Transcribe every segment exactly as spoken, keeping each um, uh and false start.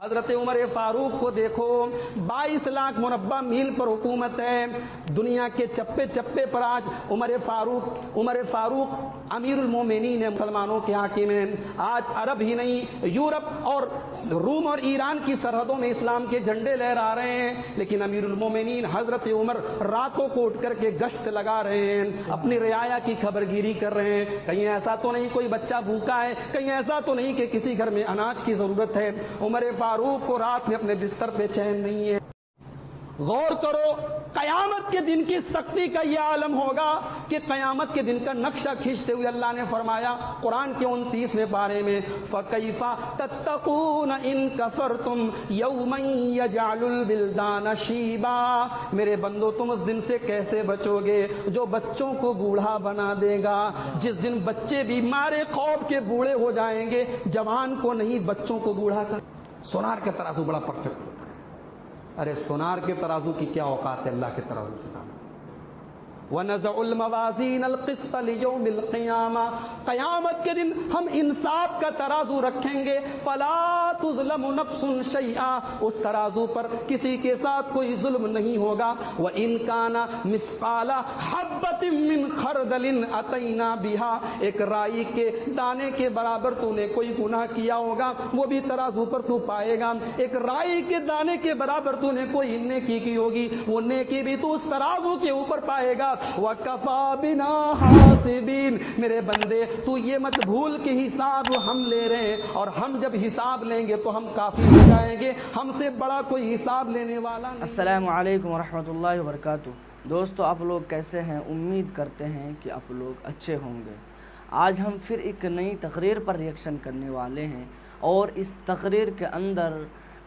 حضرت عمر فاروق کو دیکھو، بائیس لاکھ مربع میل پر حکومت ہے دنیا کے چپے چپے پر. آج عمر فاروق عمر فاروق امیر المومنین مسلمانوں کے حاکم ہیں. آج عرب ہی نہیں، یورپ اور روم اور ایران کی سرحدوں میں اسلام کے جھنڈے لہرا رہے ہیں، لیکن امیر المومنین حضرت عمر راتوں کو اٹھ کر کے گشت لگا رہے ہیں، اپنی رعایا کی خبر گیری کر رہے ہیں. کہیں ایسا تو نہیں کوئی بچہ بھوکا ہے، کہیں ایسا تو نہیں کہ کسی گھر میں اناج کی ضرورت ہے. عمر فاروق کو رات میں اپنے بستر پہ چین نہیں ہے. غور کرو، قیامت کے دن کی سختی کا یہ عالم ہوگا کہ قیامت کے دن کا نقشہ کھینچتے ہوئے اللہ نے فرمایا قرآن کے انتیسویں پارے میں، فَكَيْفَ تَتَّقُونَ إِن كَفَرْتُمْ يَوْمًا يَجْعَلُ الْوِلْدَانَ شِيبًا. میرے بندو، تم اس دن سے کیسے بچو گے جو بچوں کو بوڑھا بنا دے گا. جس دن بچے بھی مارے خوف کے بوڑھے ہو جائیں گے، جوان کو نہیں بچوں کو بوڑھا کر. سونار کا ترازو بڑا پرفیکٹ ہوتا ہے. ارے سونار کے ترازو کی کیا اوقات ہے اللہ کے ترازو کے سامنے. وَنَزَعُ الْمَوَازِينَ الْقِسْطَ لِيَوْمِ الْقِيَامَةِ. قیامت کے دن ہم انصاف کا ترازو رکھیں گے. فَلَا تُظْلَمُ نَفْسٌ شَيْئًا. اس ترازو پر کسی کے ساتھ کوئی ظلم نہیں ہوگا. وَإِنْ كَانَ مِثْقَالَ حَبَّةٍ مِّنْ خَرْدَلٍ أَتَيْنَا بِهَا. ایک رائی کے دانے کے برابر تو نے کوئی گناہ کیا ہوگا، وہ بھی ترازو پر تو پائے گا. ایک رائی کے دانے کے برابر تو نے کوئی نیکی کی ہوگی، وہ نیکی بھی تو اس ترازو کے اوپر پائے گا. وَكَفَى بِنَا حَاسِبِينَ. میرے بندے، تو یہ مت بھول کہ حساب ہم لے رہے ہیں، اور ہم جب حساب لیں گے تو ہم کافی ہو جائیں گے، ہم سے بڑا کوئی حساب لینے والا نہیں. السلام علیکم ورحمۃ اللہ وبرکاتہ. دوستو، آپ لوگ کیسے ہیں؟ امید کرتے ہیں کہ آپ لوگ اچھے ہوں گے. آج ہم پھر ایک نئی تقریر پر ریئیکشن کرنے والے ہیں، اور اس تقریر کے اندر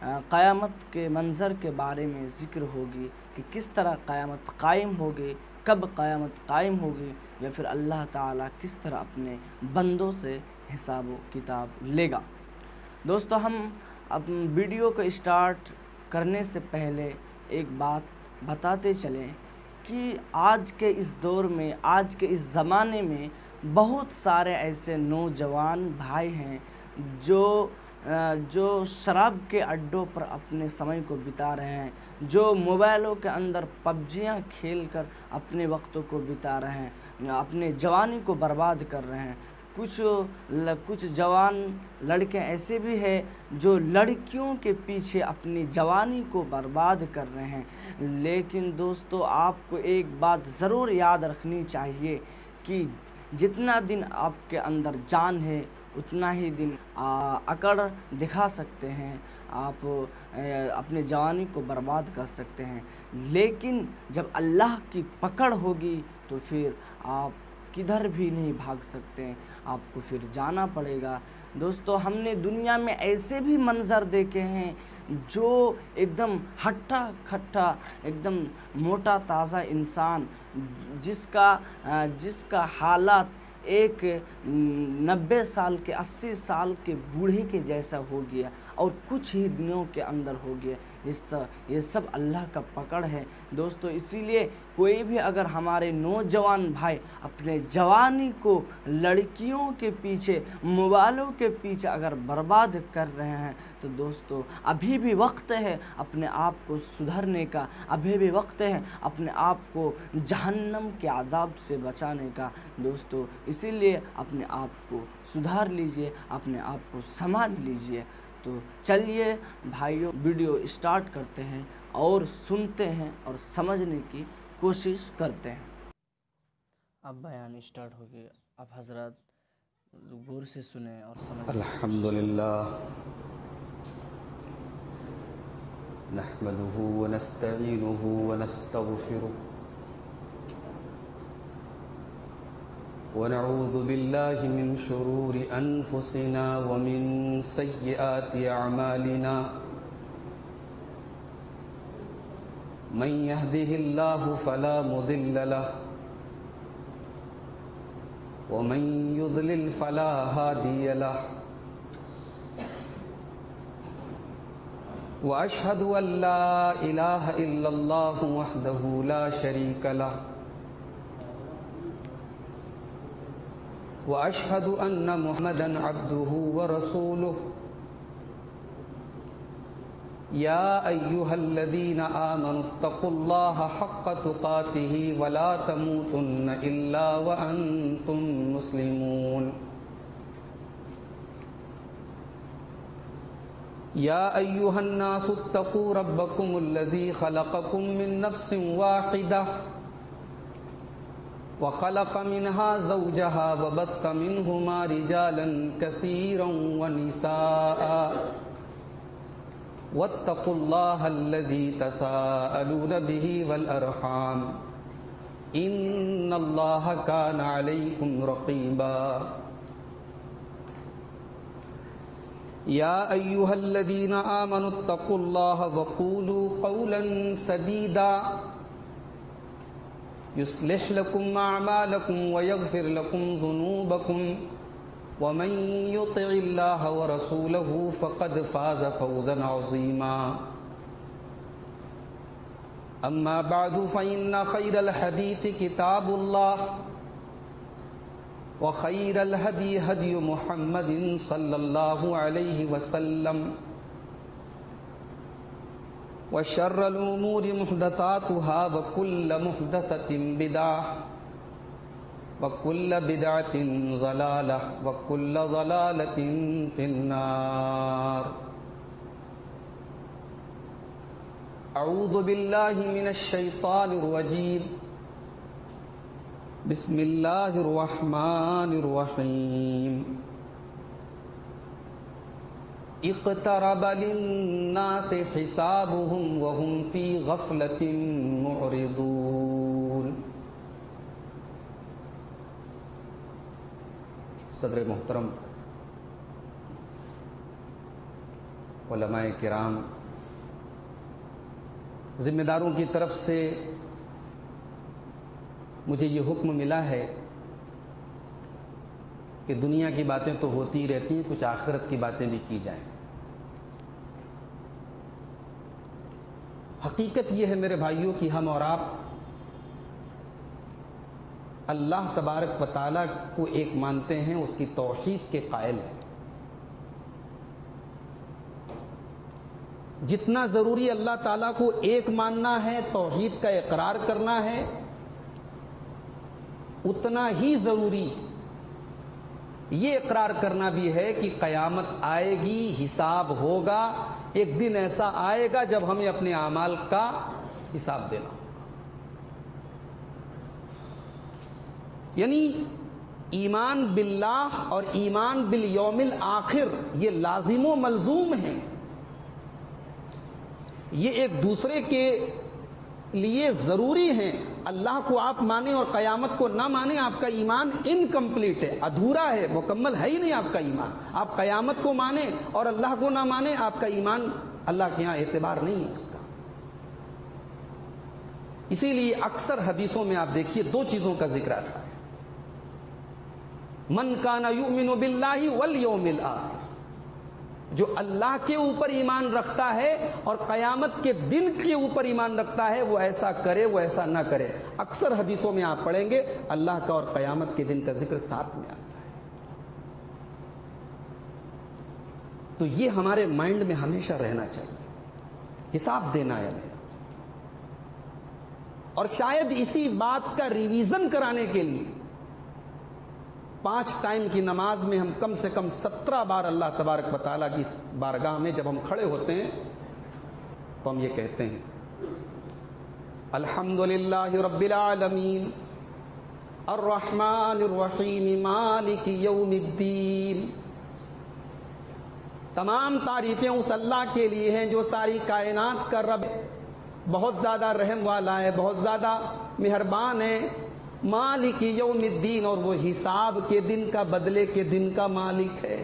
قیامت کے منظر کے بارے میں ذکر ہوگی کہ کس طرح قیامت قائم ہوگی، کب قیامت قائم ہوگی، یا پھر اللہ تعالیٰ کس طرح اپنے بندوں سے حساب و کتاب لے گا. دوستو، ہم اپنے ویڈیو کو اسٹارٹ کرنے سے پہلے ایک بات بتاتے چلیں کہ آج کے اس دور میں، آج کے اس زمانے میں بہت سارے ایسے نوجوان بھائی ہیں جو جو شراب کے اڈوں پر اپنے سمے کو بتا رہے ہیں، جو موبائلوں کے اندر پبجیاں کھیل کر اپنے وقتوں کو بتا رہے ہیں، اپنے جوانی کو برباد کر رہے ہیں. کچھ کچھ جوان لڑکے ایسے بھی ہیں جو لڑکیوں کے پیچھے اپنی جوانی کو برباد کر رہے ہیں. لیکن دوستو، آپ کو ایک بات ضرور یاد رکھنی چاہیے کہ جتنا دن آپ کے اندر جان ہے اتنا ہی دن اکڑ دکھا سکتے ہیں، آپ اپنے جوانی کو برباد کر سکتے ہیں. لیکن جب اللہ کی پکڑ ہوگی تو پھر آپ کدھر بھی نہیں بھاگ سکتے، آپ کو پھر جانا پڑے گا. دوستو، ہم نے دنیا میں ایسے بھی منظر دیکھے ہیں جو ایک دم ہٹا کھٹا، ایک دم موٹا تازہ انسان، جس کا جس کا حالات ایک نبے سال کے اسی سال کے بوڑھے کے جیسا ہو گیا، اور کچھ ہی دنوں کے اندر ہو گیا. اس طرح یہ سب اللہ کا پکڑ ہے. دوستو، اسی لیے کوئی بھی اگر ہمارے نوجوان بھائی اپنے جوانی کو لڑکیوں کے پیچھے، موبائلوں کے پیچھے اگر برباد کر رہے ہیں تو دوستو، ابھی بھی وقت ہے اپنے آپ کو سدھرنے کا، ابھی بھی وقت ہے اپنے آپ کو جہنم کے عذاب سے بچانے کا. دوستو، اسی لیے اپنے آپ کو سدھار لیجئے، اپنے آپ کو سنبھال لیجئے. تو چلیے بھائیوں، ویڈیو اسٹارٹ کرتے ہیں اور سنتے ہیں اور سمجھنے کی کوشش کرتے ہیں. اب بیان اسٹارٹ ہو گیا، اب حضرات غور سے سنیں اور سمجھیں. الحمدللہ نحمده ونستعینه ونستغفره ونعوذ بالله من شرور أنفسنا ومن سيئات أعمالنا. من يهده الله فلا مضل له ومن يضلل فلا هادي له. وأشهد أن لا إله إلا الله وحده لا شريك له وأشهد أن محمدًا عبده ورسوله. يا أيها الذين آمنوا اتقوا الله حق تقاته ولا تموتن إلا وأنتم مسلمون يا أيها الناس اتقوا ربكم الذي خلقكم من نفس واحدة وخلق منها زوجها وبث منهما رجالا كثيرا ونساء واتقوا الله الذي تساءلون به والأرحام إن الله كان عليكم رقيبا يا أيها الذين آمنوا اتقوا الله وقولوا قولا سديدا يصلح لكم أعمالكم ويغفر لكم ذنوبكم ومن يطع الله ورسوله فقد فاز فوزا عظيما أما بعد فإن خير الحديث كتاب الله وخير الهدي هدي محمد صلى الله عليه وسلم وشر الأمور محدثاتها وكل محدثة بدعة وكل بدعة ضلالة وكل ضلالة في النار أعوذ بالله من الشيطان الرجيم بسم الله الرحمن الرحيم اقترب للناس حسابهم وهم في غفلة معرضون. صدر محترم، علماء کرام، ذمہ داروں کی طرف سے مجھے یہ حکم ملا ہے کہ دنیا کی باتیں تو ہوتی ہی رہتی ہیں، کچھ آخرت کی باتیں بھی کی جائیں. حقیقت یہ ہے میرے بھائیوں کہ ہم اور آپ اللہ تبارک و تعالیٰ کو ایک مانتے ہیں، اس کی توحید کے قائل ہیں. جتنا ضروری اللہ تعالیٰ کو ایک ماننا ہے، توحید کا اقرار کرنا ہے، اتنا ہی ضروری یہ اقرار کرنا بھی ہے کہ قیامت آئے گی، حساب ہوگا. ایک دن ایسا آئے گا جب ہمیں اپنے اعمال کا حساب دینا. یعنی ایمان باللہ اور ایمان بالیوم الآخر یہ لازم و ملزوم ہیں. یہ ایک دوسرے کے لیے ضروری ہیں. اللہ کو آپ مانیں اور قیامت کو نہ مانیں، آپ کا ایمان انکمپلیٹ ہے، ادھورا ہے، مکمل ہے ہی نہیں آپ کا ایمان. آپ قیامت کو مانیں اور اللہ کو نہ مانیں، آپ کا ایمان اللہ کے ہاں اعتبار نہیں ہے اس کا. اسی لیے اکثر حدیثوں میں آپ دیکھیے دو چیزوں کا ذکر آتا ہے: من کان یؤمن باللہ والیوم الآخر، جو اللہ کے اوپر ایمان رکھتا ہے اور قیامت کے دن کے اوپر ایمان رکھتا ہے، وہ ایسا کرے، وہ ایسا نہ کرے. اکثر حدیثوں میں آپ پڑھیں گے اللہ کا اور قیامت کے دن کا ذکر ساتھ میں آتا ہے. تو یہ ہمارے مائنڈ میں ہمیشہ رہنا چاہیے. حساب دینا ہے ہمیں. اور شاید اسی بات کا ریویژن کرانے کے لیے پانچ ٹائم کی نماز میں ہم کم سے کم سترہ بار اللہ تبارک و تعالیٰ کی بارگاہ میں جب ہم کھڑے ہوتے ہیں تو ہم یہ کہتے ہیں: الحمدللہ رب العالمین الرحمن الرحیم مالک یوم الدین. تمام تعریفیں اس اللہ کے لیے ہیں جو ساری کائنات کا رب، بہت زیادہ رحم والا ہے، بہت زیادہ مہربان ہے. مالک یوم الدین، اور وہ حساب کے دن کا، بدلے کے دن کا مالک ہے.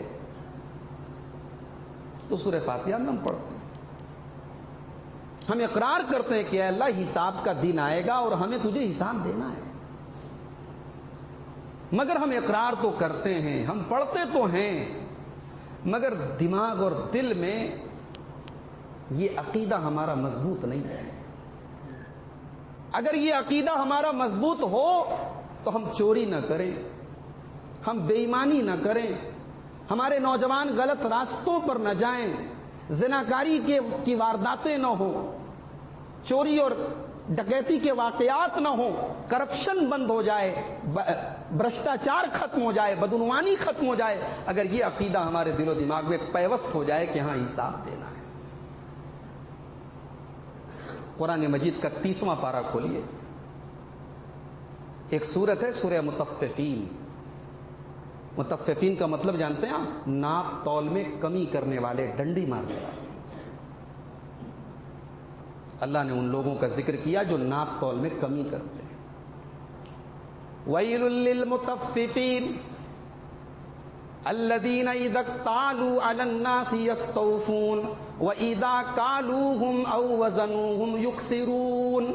تو سورہ فاتحہ میں ہم پڑھتے ہیں، ہم اقرار کرتے ہیں کہ اے اللہ حساب کا دن آئے گا اور ہمیں تجھے حساب دینا ہے. مگر ہم اقرار تو کرتے ہیں، ہم پڑھتے تو ہیں، مگر دماغ اور دل میں یہ عقیدہ ہمارا مضبوط نہیں ہے. اگر یہ عقیدہ ہمارا مضبوط ہو تو ہم چوری نہ کریں، ہم بے ایمانی نہ کریں، ہمارے نوجوان غلط راستوں پر نہ جائیں، ज़िनाकारी के की वारदातें न हो, चोरी और डकैती के वाकयात न हो, करप्शन बंद हो जाए, भ्रष्टाचार खत्म हो जाए, बदउनवानी खत्म हो जाए, अगर ये अकीदा हमारे दिलो दिमाग में पैवस्त हो जाए कि हाँ हिसाब देना है। कुरान मजीद का तीसवां पारा खोलिए, एक सूरत है सूरह मुतफ्फिफीन। मुतफ्फिफीन का मतलब जानते हैं आप? नाप तौल में कमी करने वाले, डंडी मारने वाले। अल्लाह ने उन लोगों का जिक्र किया जो नाप तौल में कमी करते हैं। वैलुल लिल मुतफ्फिफीन अल्लज़ीना इज़ा क़ालू अलन नासि यस्तौफ़ून व इज़ा कालूहुम औ वज़नूहुम युक्सिरून।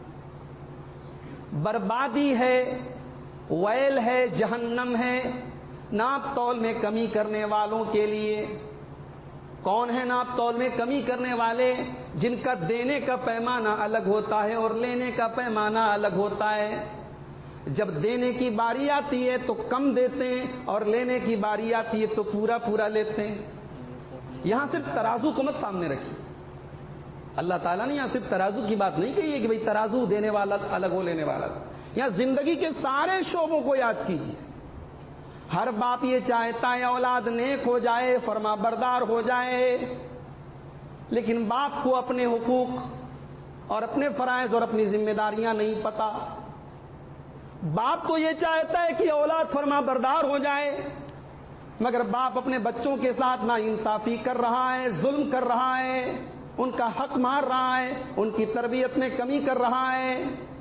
बर्बादी है, वैल है, जहन्नम है नाप तौल में कमी करने वालों के लिए। कौन है नाप तौल में कमी करने वाले? जिनका देने का पैमाना अलग होता है और लेने का पैमाना अलग होता है। जब देने की बारी आती है तो कम देते हैं और लेने की बारी आती है तो पूरा पूरा लेते हैं। यहां सिर्फ तराजू को मत सामने रखिए। अल्लाह ताला ने यहां सिर्फ तराजू की बात नहीं कही है कि भाई तराजू देने वाला अलग हो, लेने वाला अलग। यहां जिंदगी के सारे शोबों को याद कीजिए। हर बाप ये चाहता है औलाद नेक हो जाए, फरमा बरदार हो जाए, लेकिन बाप को अपने हुकूक और अपने फराइज और अपनी जिम्मेदारियां नहीं पता। बाप तो ये चाहता है कि औलाद फरमा बरदार हो जाए, मगर बाप अपने बच्चों के साथ ना इंसाफी कर रहा है, जुल्म कर रहा है, उनका हक मार रहा है, उनकी तरबियत में कमी कर रहा है।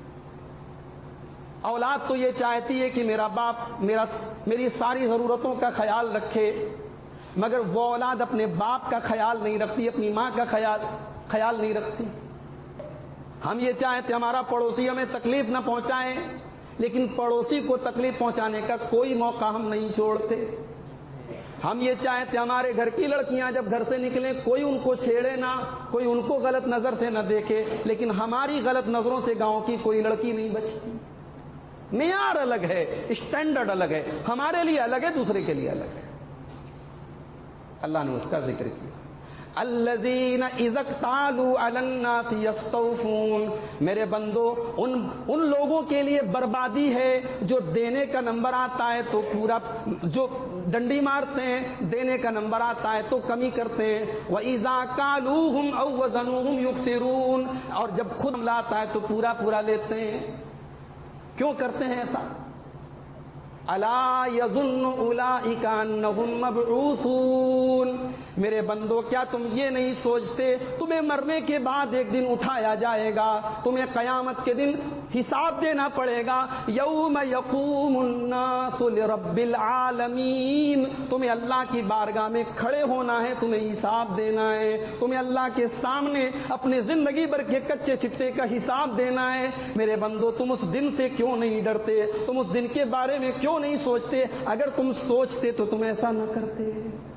औलाद तो ये चाहती है कि मेरा बाप मेरा मेरी सारी ज़रूरतों का ख्याल रखे, मगर वो औलाद अपने बाप का ख्याल नहीं रखती, अपनी माँ का ख्याल ख्याल नहीं रखती। हम ये चाहते हमारा पड़ोसी हमें तकलीफ न पहुंचाए, लेकिन पड़ोसी को तकलीफ पहुंचाने का कोई मौका हम नहीं छोड़ते। हम ये चाहते हमारे घर की लड़कियां जब घर से निकलें कोई उनको छेड़े ना, कोई उनको गलत नजर से न देखे, लेकिन हमारी गलत नजरों से गांव की कोई लड़की नहीं बचती। मियार अलग है, स्टैंडर्ड अलग है, हमारे लिए अलग है, दूसरे के लिए अलग है। अल्लाह ने उसका जिक्र किया, अल्लज़ीना इज़ा क़ालू अलन नासि यस्तौफ़ून। मेरे बंदो, उन उन लोगों के लिए बर्बादी है जो देने का नंबर आता है तो पूरा, जो डंडी मारते हैं, देने का नंबर आता है तो कमी करते हैं। व इज़ा कालूहुम औ वज़नूहुम युक्सिरून। और जब खुद हमला आता है तो पूरा पूरा लेते हैं। क्यों करते हैं ऐसा? अला यज़ुन्नु उलाइका अन्नहुम मबऊसून। मेरे बंदो, क्या तुम ये नहीं सोचते तुम्हें मरने के बाद एक दिन उठाया जाएगा, तुम्हें कयामत के दिन हिसाब देना पड़ेगा। यौम यक़ूमुन नासु लिरब्बिल आलमीन। तुम्हें अल्लाह की बारगाह में खड़े होना है, तुम्हें हिसाब देना है, तुम्हें अल्लाह के सामने अपने जिंदगी भर के कच्चे चिट्टे का हिसाब देना है। मेरे बंदो, तुम उस दिन से क्यों नहीं डरते? तुम उस दिन के बारे में क्यों नहीं सोचते? अगर तुम सोचते तो तुम ऐसा न करते।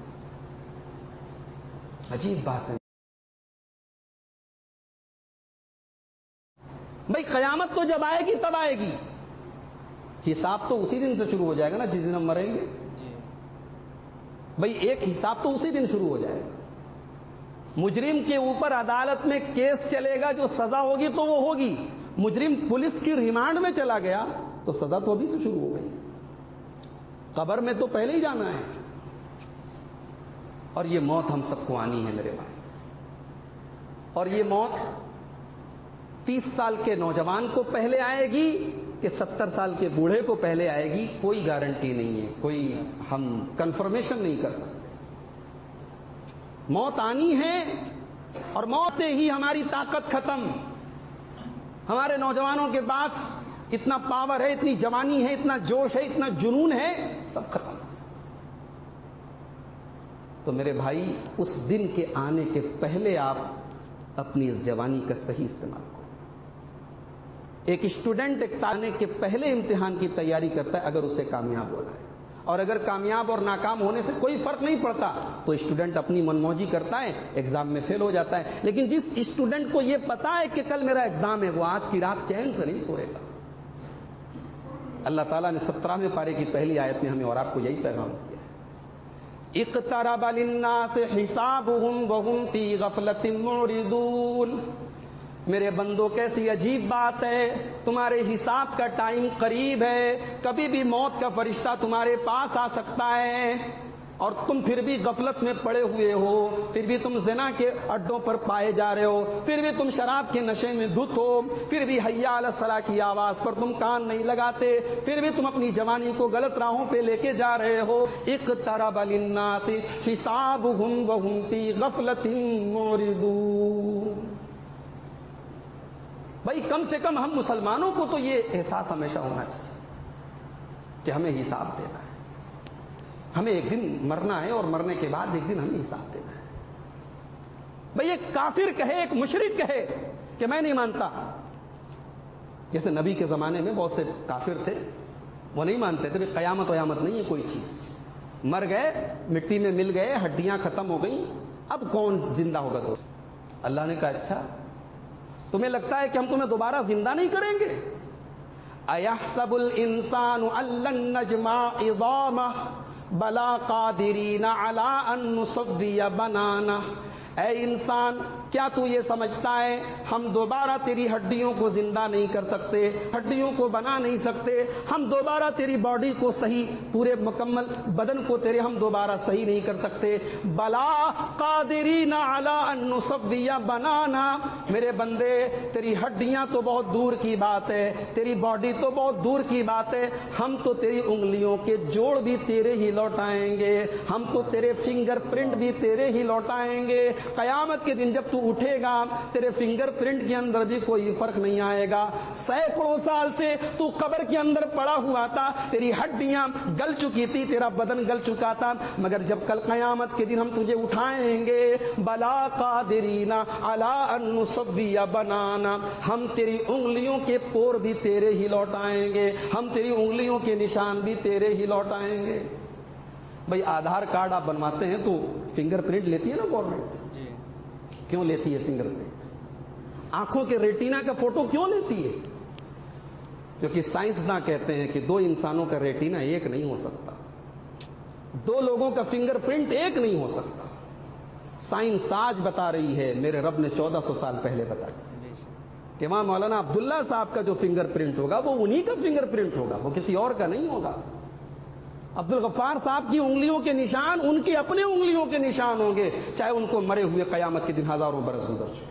अजीब बात है भाई। कयामत तो जब आएगी तब आएगी, हिसाब तो उसी दिन से शुरू हो जाएगा ना जिस दिन हम मरेंगे। भाई एक हिसाब तो उसी दिन शुरू हो जाएगा। मुजरिम के ऊपर अदालत में केस चलेगा, जो सजा होगी तो वो होगी। मुजरिम पुलिस की रिमांड में चला गया तो सजा तो अभी से शुरू हो गई। कब्र में तो पहले ही जाना है। और ये मौत हम सबको आनी है मेरे भाई। और ये मौत तीस साल के नौजवान को पहले आएगी कि सत्तर साल के बूढ़े को पहले आएगी, कोई गारंटी नहीं है, कोई हम कंफर्मेशन नहीं कर सकते। मौत आनी है और मौत ही हमारी ताकत खत्म। हमारे नौजवानों के पास इतना पावर है, इतनी जवानी है, इतना जोश है, इतना जुनून है, सब खत्म। तो मेरे भाई, उस दिन के आने के पहले आप अपनी इस जवानी का सही इस्तेमाल करो। एक स्टूडेंट एक आने के पहले इम्तिहान की तैयारी करता है अगर उसे कामयाब होना है, और अगर कामयाब और नाकाम होने से कोई फर्क नहीं पड़ता तो स्टूडेंट अपनी मनमौजी करता है, एग्जाम में फेल हो जाता है। लेकिन जिस स्टूडेंट को यह पता है कि कल मेरा एग्जाम है, वो आज की रात चैन से नहीं सोएगा। अल्लाह ताला ने सत्रहवें पारे की पहली आयत में हमें और आपको यही पैगाम दिया है اقترب للناس حسابهم وهم فی غفلۃ معرضون۔ میرے بندوں کیسی عجیب بات ہے، تمہارے حساب کا ٹائم قریب ہے، کبھی بھی موت کا فرشتہ تمہارے پاس آ سکتا ہے، اور تم پھر بھی غفلت میں پڑے ہوئے ہو، پھر بھی تم زنا کے اڈوں پر پائے جا رہے ہو، پھر بھی تم شراب کے نشے میں دھت ہو، پھر بھی حیا علی الصلاۃ کی آواز پر تم کان نہیں لگاتے، پھر بھی تم اپنی جوانی کو غلط راہوں پہ لے کے جا رہے ہو۔ اقترب للناس حسابهم وهم فی غفلۃ معرضون۔ بھائی کم سے کم ہم مسلمانوں کو تو یہ احساس ہمیشہ ہونا چاہیے کہ ہمیں حساب دینا ہے، ہمیں ایک دن مرنا ہے، اور مرنے کے بعد ایک دن ہمیں حساب دینا ہے۔ بھئی ایک کافر کہے، ایک مشرک کہے کہ میں نہیں مانتا، جیسے نبی کے زمانے میں بہت سے کافر تھے، وہ نہیں مانتے تھے کہ قیامت ویامت نہیں ہے کوئی چیز، مر گئے، مٹی میں مل گئے، ہڈیاں ختم ہو گئیں، اب کون زندہ ہوگا؟ تو اللہ نے کہا اچھا تمہیں لگتا ہے کہ ہم تمہیں دوبارہ زندہ نہیں کریں گے؟ اَيَحْسَبُ الْإِنسَانُ أَن لَّن نَّجْمَعَ عِظَامَهُ بَلَىٰ قَادِرِينَ عَلَىٰ أَن نُّصَوِّيَ بَنَانَهُ۔ اے انسان کیا تو یہ سمجھتا ہے ہم دوبارہ تیری ہڈیوں کو زندہ نہیں کر سکتے، ہڈیوں کو بنا نہیں سکتے، ہم دوبارہ تیری باڈی کو صحیح، پورے مکمل بدن کو تیرے ہم دوبارہ صحیح نہیں کر سکتے۔ بلا قادرین علی ان نسوی بنانا، میرے بندے تیری ہڈیاں تو بہت دور کی بات ہے، تیری باڈی تو بہت دور کی بات ہے، ہم تو تیری انگلیوں کے جوڑ بھی تیرے ہی لوٹائیں گے، ہم تو تیرے فنگر پرنٹ بھی تیرے ہی لوٹائیں گے۔ قیامت کے دن جب تو اٹھے گا تیرے فنگر پرنٹ کے اندر بھی کوئی فرق نہیں آئے گا۔ سینکڑوں سال سے تو قبر کے اندر پڑا ہوا تھا، تیری ہڈیاں گل چکی تھی، تیرا بدن گل چکا تھا، مگر جب کل قیامت کے دن ہم تجھے اٹھائیں گے، بلا قادرین علی ان نسوی بنانا، ہم تیری انگلیوں کے پور بھی تیرے ہی لوٹائیں گے، ہم تیری انگلیوں کے نشان بھی تیرے ہی لوٹائیں گے۔ بھئی آدھار کارڈ آپ بنواتے ہیں تو فنگر پرنٹ لیتی ہے نا گورنمنٹ؟ کیوں لیتی ہے فنگر پرنٹ؟ آنکھوں کے ریٹینا کا فوٹو کیوں لیتی ہے؟ کیونکہ سائنسداں کہتے ہیں کہ دو انسانوں کا ریٹینا ایک نہیں ہو سکتا، دو لوگوں کا فنگر پرنٹ ایک نہیں ہو سکتا۔ سائنس آج بتا رہی ہے، میرے رب نے چودہ سو سال پہلے بتایا کہ وہاں مولانا عبداللہ صاحب کا جو فنگر پرنٹ ہوگا وہ انہی کا فنگر پرنٹ ہوگا، وہ کسی اور کا نہیں ہوگا۔ عبد الغفار صاحب کی انگلیوں کے نشان ان کی اپنے انگلیوں کے نشان ہوں گے، چاہے ان کو مرے ہوئے قیامت کے دن ہزاروں برس گزر چکے۔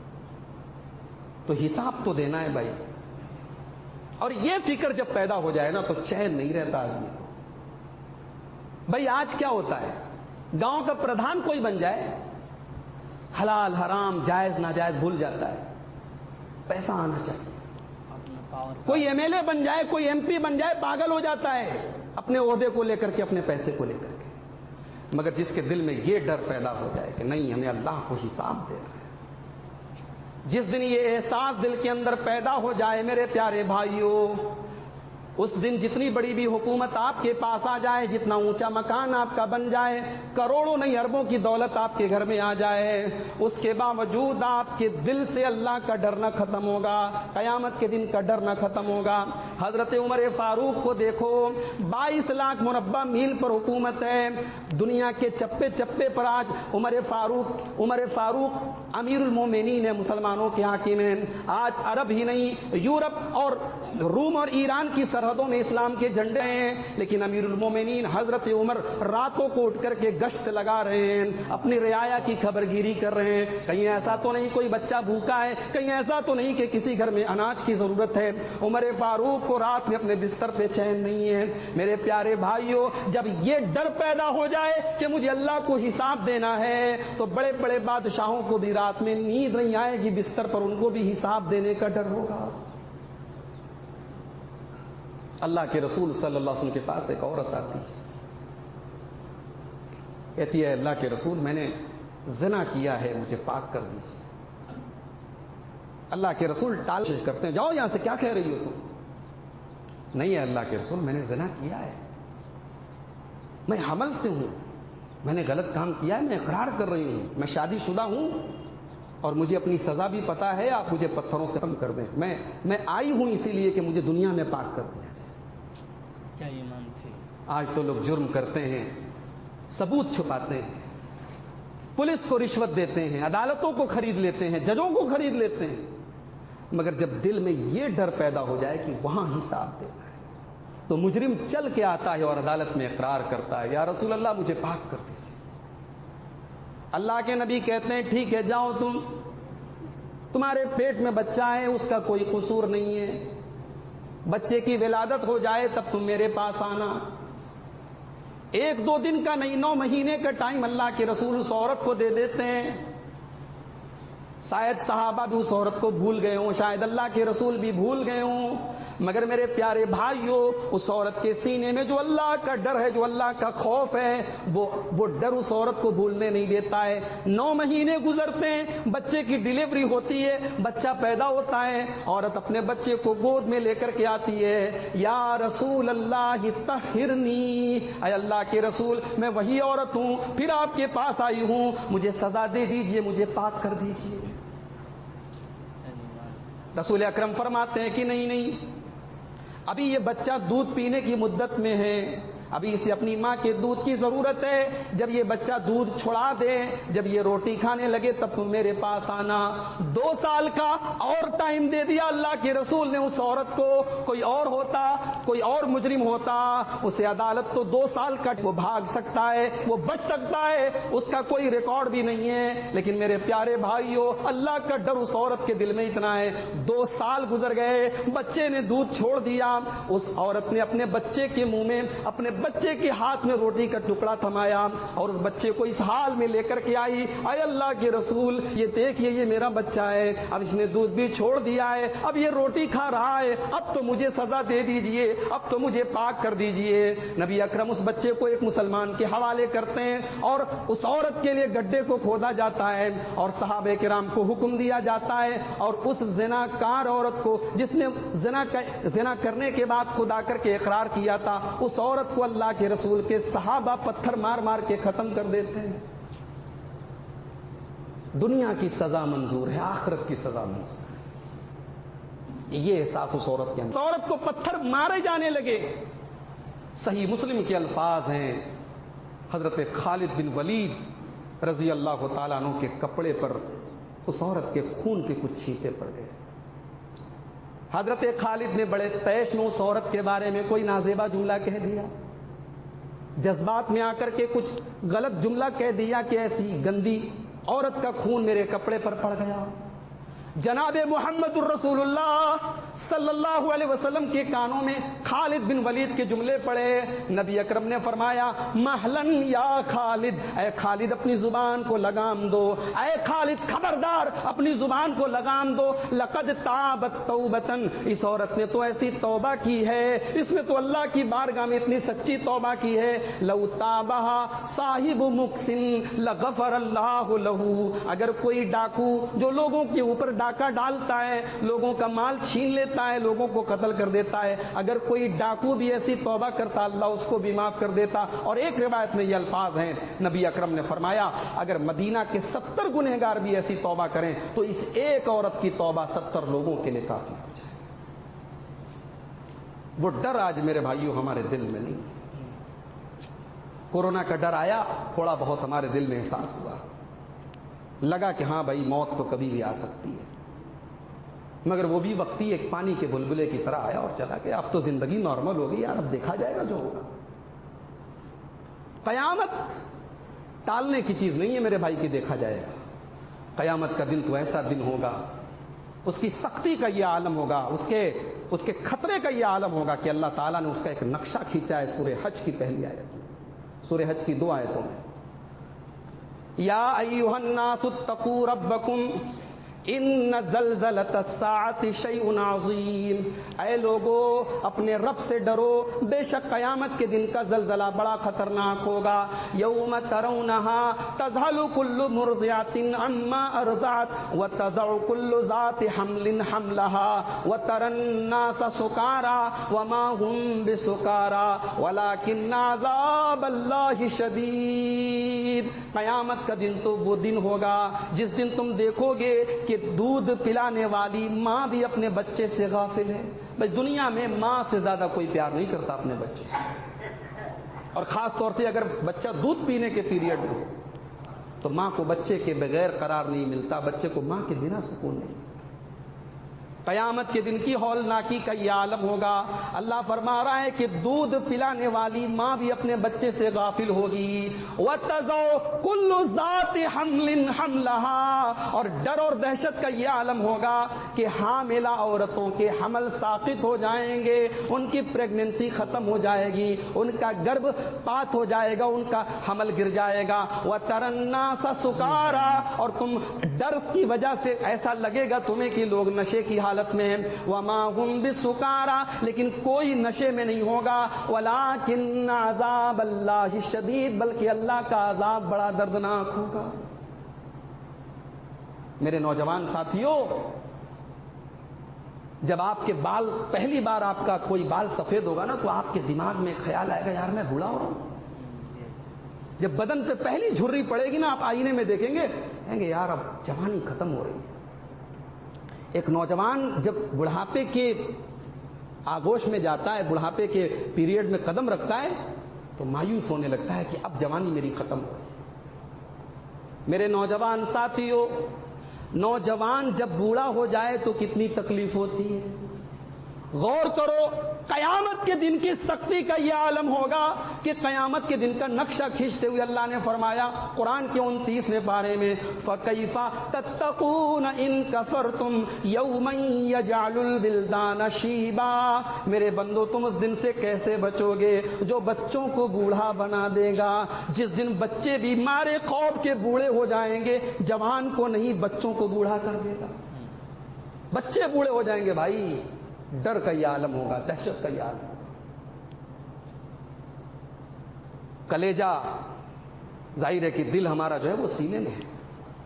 تو حساب تو دینا ہے بھائی، اور یہ فکر جب پیدا ہو جائے نا تو چین نہیں رہتا آدمی کو۔ بھائی آج کیا ہوتا ہے، گاؤں کا پردھان کوئی بن جائے، حلال حرام جائز ناجائز بھول جاتا ہے، پیسہ آنا چاہیے۔ کوئی ایم ایل اے بن جائے، کوئی ایم پی بن جائے، پاگل ہو جاتا ہے اپنے عہدے کو لے کر کے، اپنے پیسے کو لے کر کے۔ مگر جس کے دل میں یہ ڈر پیدا ہو جائے کہ نہیں ہمیں اللہ کو حساب دینا ہے، جس دن یہ احساس دل کے اندر پیدا ہو جائے میرے پیارے بھائیوں، اس دن جتنی بڑی بھی حکومت آپ کے پاس آ جائے، جتنا اونچا مکان آپ کا بن جائے، کروڑوں نہیں اربوں کی دولت آپ کے گھر میں آ جائے، اس کے باوجود آپ کے دل سے اللہ کا ڈر نہ ختم ہوگا، قیامت کے دن کا ڈر نہ ختم ہوگا۔ حضرت عمر فاروق کو دیکھو، بائیس لاکھ مربع میل پر حکومت ہے، دنیا کے چپے چپے پر آج عمر فاروق عمر فاروق امیر المومنین ہے، مسلمانوں کے حاکم ہیں۔ آج عرب ہی نہیں، یورپ اور روم اور ایران کی سرحدوں میں اسلام کے جھنڈے ہیں، لیکن امیر المومنین حضرت عمر راتوں کو اٹھ کر کے گشت لگا رہے ہیں، اپنی رعایا کی خبر گیری کر رہے ہیں، کہیں ایسا تو نہیں کوئی بچہ بھوکا ہے، کہیں ایسا تو نہیں کہ کسی گھر میں اناج کی ضرورت ہے۔ عمر فاروق کو رات میں اپنے بستر پہ چین نہیں ہے۔ میرے پیارے بھائیوں، جب یہ ڈر پیدا ہو جائے کہ مجھے اللہ کو حساب دینا ہے تو بڑے بڑے بادشاہوں کو بھی رات میں نیند نہیں آئے گی، بستر پر ان کو بھی حساب دینے کا ڈر ہوگا۔ اللہ کے رسول صلی اللہ علیہ وسلم کے پاس ایک عورت آتی، کہتی ہے اللہ کے رسول میں نے زنا کیا ہے، مجھے پاک کر دیجیے۔ اللہ کے رسول ٹال کرتے ہیں، جاؤ یہاں سے، کیا کہہ رہی ہو تم؟ نہیں ہے اللہ کے رسول، میں نے زنا کیا ہے، میں حمل سے ہوں، میں نے غلط کام کیا ہے، میں اقرار کر رہی ہوں، میں شادی شدہ ہوں اور مجھے اپنی سزا بھی پتا ہے، آپ مجھے پتھروں سے کم کر دیں، میں میں آئی ہوں اسی لیے کہ مجھے دنیا میں پاک کر دیا جائے۔ کیا ایمان تھی؟ آج تو لوگ جرم کرتے ہیں، सबूत छुपाते हैं, पुलिस को रिश्वत देते हैं, अदालतों को खरीद लेते हैं, जजों को खरीद लेते हैं, मगर जब दिल में ये डर पैदा हो जाए कि वहां हिसाब देना है, तो मुजरिम चल के आता है और अदालत में इकरार करता है, या रसूल अल्लाह मुझे पाक कर दीजिए। अल्लाह के नबी कहते हैं ठीक है, जाओ तुम, तुम्हारे पेट में बच्चा है, उसका कोई कसूर नहीं है, बच्चे की विलादत हो जाए तब तुम मेरे पास आना। एक दो दिन का नहीं, नौ महीने का टाइम अल्लाह के रसूल उस औरत को दे देते हैं। शायद सहाबा भी उस औरत को भूल गए हों, शायद अल्लाह के रसूल भी भूल गए हों, मगर मेरे प्यारे भाइयों, उस औरत के सीने में जो अल्लाह का डर है, जो अल्लाह का खौफ है, वो वो डर उस औरत को भूलने नहीं देता है। नौ महीने गुजरते हैं, बच्चे की डिलीवरी होती है, बच्चा पैदा होता है, औरत अपने बच्चे को गोद में लेकर के आती है, या रसूल अल्लाह तहिरनी, अय अल्लाह के रसूल मैं वही औरत हूं, फिर आपके पास आई हूं, मुझे सजा दे दीजिए, मुझे पाक कर दीजिए। रसूल अकरम फरमाते हैं कि नहीं नहीं, अभी ये बच्चा दूध पीने की मुद्दत में है, अभी इसे अपनी माँ के दूध की जरूरत है, जब ये बच्चा दूध छुड़ा दे, जब ये रोटी खाने लगे तब तुम मेरे पास आना। दो साल का और टाइम दे दिया अल्लाह के रसूल ने उस औरत को। कोई और होता, कोई और मुजरिम होता, उसे अदालत तो दो साल का, वो भाग सकता है, वो बच सकता है, उसका कोई रिकॉर्ड भी नहीं है, लेकिन मेरे प्यारे भाइयों, अल्लाह का डर उस औरत के दिल में इतना है। दो साल गुजर गए, बच्चे ने दूध छोड़ दिया, उस औरत ने अपने बच्चे के मुंह में, अपने बच्चे के हाथ में रोटी का टुकड़ा थमाया और उस बच्चे को इस हाल में लेकर के आई, अय अल्लाह के रसूल ये देखिए, ये मेरा बच्चा है, अब इसने दूध भी छोड़ दिया है, अब ये रोटी खा रहा है, अब तो मुझे सजा दे दीजिए, अब तो मुझे पाक कर दीजिए। नबी अकरम उस बच्चे को एक मुसलमान के हवाले करते हैं और उस औरत के लिए गड्ढे को खोदा जाता है और सहाबे किराम को हुक्म दिया जाता है और उस ज़िनाकार औरत को, जिसने ज़िना ज़िना करने के बाद खुदा करके इकरार किया था, उस औरत को अल्लाह के रसूल के सहाबा पत्थर मार मार के खत्म कर देते हैं। दुनिया की सजा मंजूर है, आखिरत की सजा मंजूर है, ये एहसास उस औरत के अंदर। औरत को पत्थर मारे जाने लगे। सही मुस्लिम के अल्फाज हैं, हजरत खालिद बिन वलीद रजी अल्लाह तआला अन्हु के कपड़े पर उस औरत के खून के कुछ छींटे पड़ गए। हजरत खालिद ने बड़े तैश में उस औरत के बारे में कोई नाजेबा जुमला कह दिया, जज्बात में आकर के कुछ गलत जुमला कह दिया कि ऐसी गंदी औरत का खून मेरे कपड़े पर पड़ गया। जनाबे मोहम्मदुर रसूलुल्लाह सल्लल्लाहु अलैहि वसल्लम के कानों में खालिद बिन वलीद के जुमले पड़े। नबी अकरम ने फरमाया, महलन या खालिद, ऐ खालिद अपनी जुबान को लगाम दो, ऐ खालिद खबरदार अपनी जुबान को लगाम दो। लक़द ताबत तौबतन, इस औरत ने तो ऐसी तौबा की है, इसने तो अल्लाह की बारगाह में इतनी सच्ची तौबा की है। लौ ताबहा साहिबु मुक्सिन लगफर अल्लाहु लहू, अगर कोई डाकू जो लोगों के ऊपर डाका डालता है, लोगों का माल छीन लेता है, लोगों को कत्ल कर देता है, अगर कोई डाकू भी ऐसी तौबा करता अल्लाह उसको भी माफ कर देता। और एक रिवायत में ये अल्फाज हैं, नबी अकरम ने फरमाया, अगर मदीना के सत्तर गुनहगार भी ऐसी तौबा करें तो इस एक औरत की तौबा सत्तर लोगों के लिए काफी हो जाए। वो डर आज मेरे भाइयों हमारे दिल में नहीं। कोरोना का डर आया, थोड़ा बहुत हमारे दिल में एहसास हुआ, लगा कि हाँ भाई मौत तो कभी भी आ सकती है, मगर वो भी वक्ती एक पानी के बुलबुले की तरह आया और चला गया। अब तो जिंदगी नॉर्मल हो गई यार, अब देखा जाएगा जो होगा। कयामत टालने की चीज नहीं है मेरे भाई की, देखा जाएगा। कयामत का दिन तो ऐसा दिन होगा, उसकी सख्ती का यह आलम होगा, उसके उसके खतरे का यह आलम होगा कि अल्लाह ताला ने उसका एक नक्शा खींचा है सूरह हज की पहली आयत में, सूरह हज की दो आयतों में। या अय्युहन्नासुत्तकू रब्बकुम इन्न ज़ल्ज़लतस्साअति शैउन अज़ीम, ऐ लोगो अपने रब से डरो, बेशक कयामत के दिन का ज़ल्ज़ला बड़ा खतरनाक होगा। यौम तरौनहा तज़हलु कुल्लु मुर्ज़िअतिन अम्मा अर्ज़अत व तज़अु कुल्लु ज़ाति हम्लिन हम्लहा व तरन्नास सुकारा व मा हुम बिसुकारा वलाकिन्न अज़ाबल्लाहि शदीद। कयामत का दिन तो वो दिन होगा जिस दिन तुम देखोगे कि दूध पिलाने वाली माँ भी अपने बच्चे से गाफिल है। भाई दुनिया में माँ से ज्यादा कोई प्यार नहीं करता अपने बच्चे से। اور خاص طور سے اگر بچہ دودھ پینے کے پیریڈ میں ہو تو ماں کو بچے کے بغیر قرار نہیں ملتا، بچے کو ماں کے بنا سکون نہیں۔ قیامت کے دن کی ہولناکی کا یہ عالم ہوگا۔ اللہ فرما رہا ہے کہ دودھ پلانے والی ماں بھی اپنے بچے سے غافل ہوگی۔ وَتَضَعُ كُلُّ ذَاتِ حَمْلٍ حَمْلَهَا، اور ڈر اور دہشت کا یہ عالم ہوگا کہ حاملہ عورتوں کے حمل ساقط ہو جائیں گے، ان کی پریگننسی ختم ہو جائے گی، ان کا گربھ پات ہو جائے گا، ان کا حمل گر جائے گا۔ وَتَرَى النَّاسَ سُكَارَىٰ، اور تم ڈر کی وجہ سے ایسا لگے گا تمہیں کہ لوگ نشے کی حالت میں، وما هم بسکارى، لیکن کوئی نشے میں نہیں ہوگا، ولکن عذاب اللہ شدید، بلکہ اللہ کا عذاب بڑا دردناک ہوگا۔ میرے نوجوان ساتھیوں، جب آپ کے بال پہلی بار آپ کا کوئی بال سفید ہوگا نا تو آپ کے دماغ میں ایک خیال آئے گا یار میں بوڑھا ہو رہا ہوں۔ جب بدن پہ پہلی جھرری پڑے گی نا آپ آئینے میں دیکھیں گے کہیں گے یار اب جوانی ختم ہو رہی ہے۔ ایک نوجوان جب بڑھاپے کے آغوش میں جاتا ہے، بڑھاپے کے پیریڈ میں قدم رکھتا ہے تو مایوس ہونے لگتا ہے کہ اب جوانی میری ختم ہو گئی۔ میرے نوجوان ساتھیوں، نوجوان جب بوڑھا ہو جائے تو کتنی تکلیف ہوتی ہے۔ غور کرو، قیامت کے دن کی سختی کا یہ عالم ہوگا کہ قیامت کے دن کا نقشہ کھینچتے ہوئے اللہ نے فرمایا قرآن کے انتیسویں پارے میں، فَكَيْفَ تَتَّقُونَ إِن كَفَرْتُمْ يَوْمًا يَجْعَلُ الْوِلْدَانَ شِيبًا، میرے بندو تم اس دن سے کیسے بچو گے جو بچوں کو بوڑھا بنا دے گا، جس دن بچے بھی مارے خوف کے بوڑھے ہو جائیں گے، جوان کو نہیں بچوں کو بوڑھا کر دے گا، بچے بوڑھے ہو جائیں گے۔ بھائی ڈر کا یہ عالم ہوگا، دہشت کا یہ عالم ہوگا۔ کلیجہ ظاہر ہے کہ دل ہمارا جو ہے وہ سینے میں ہے،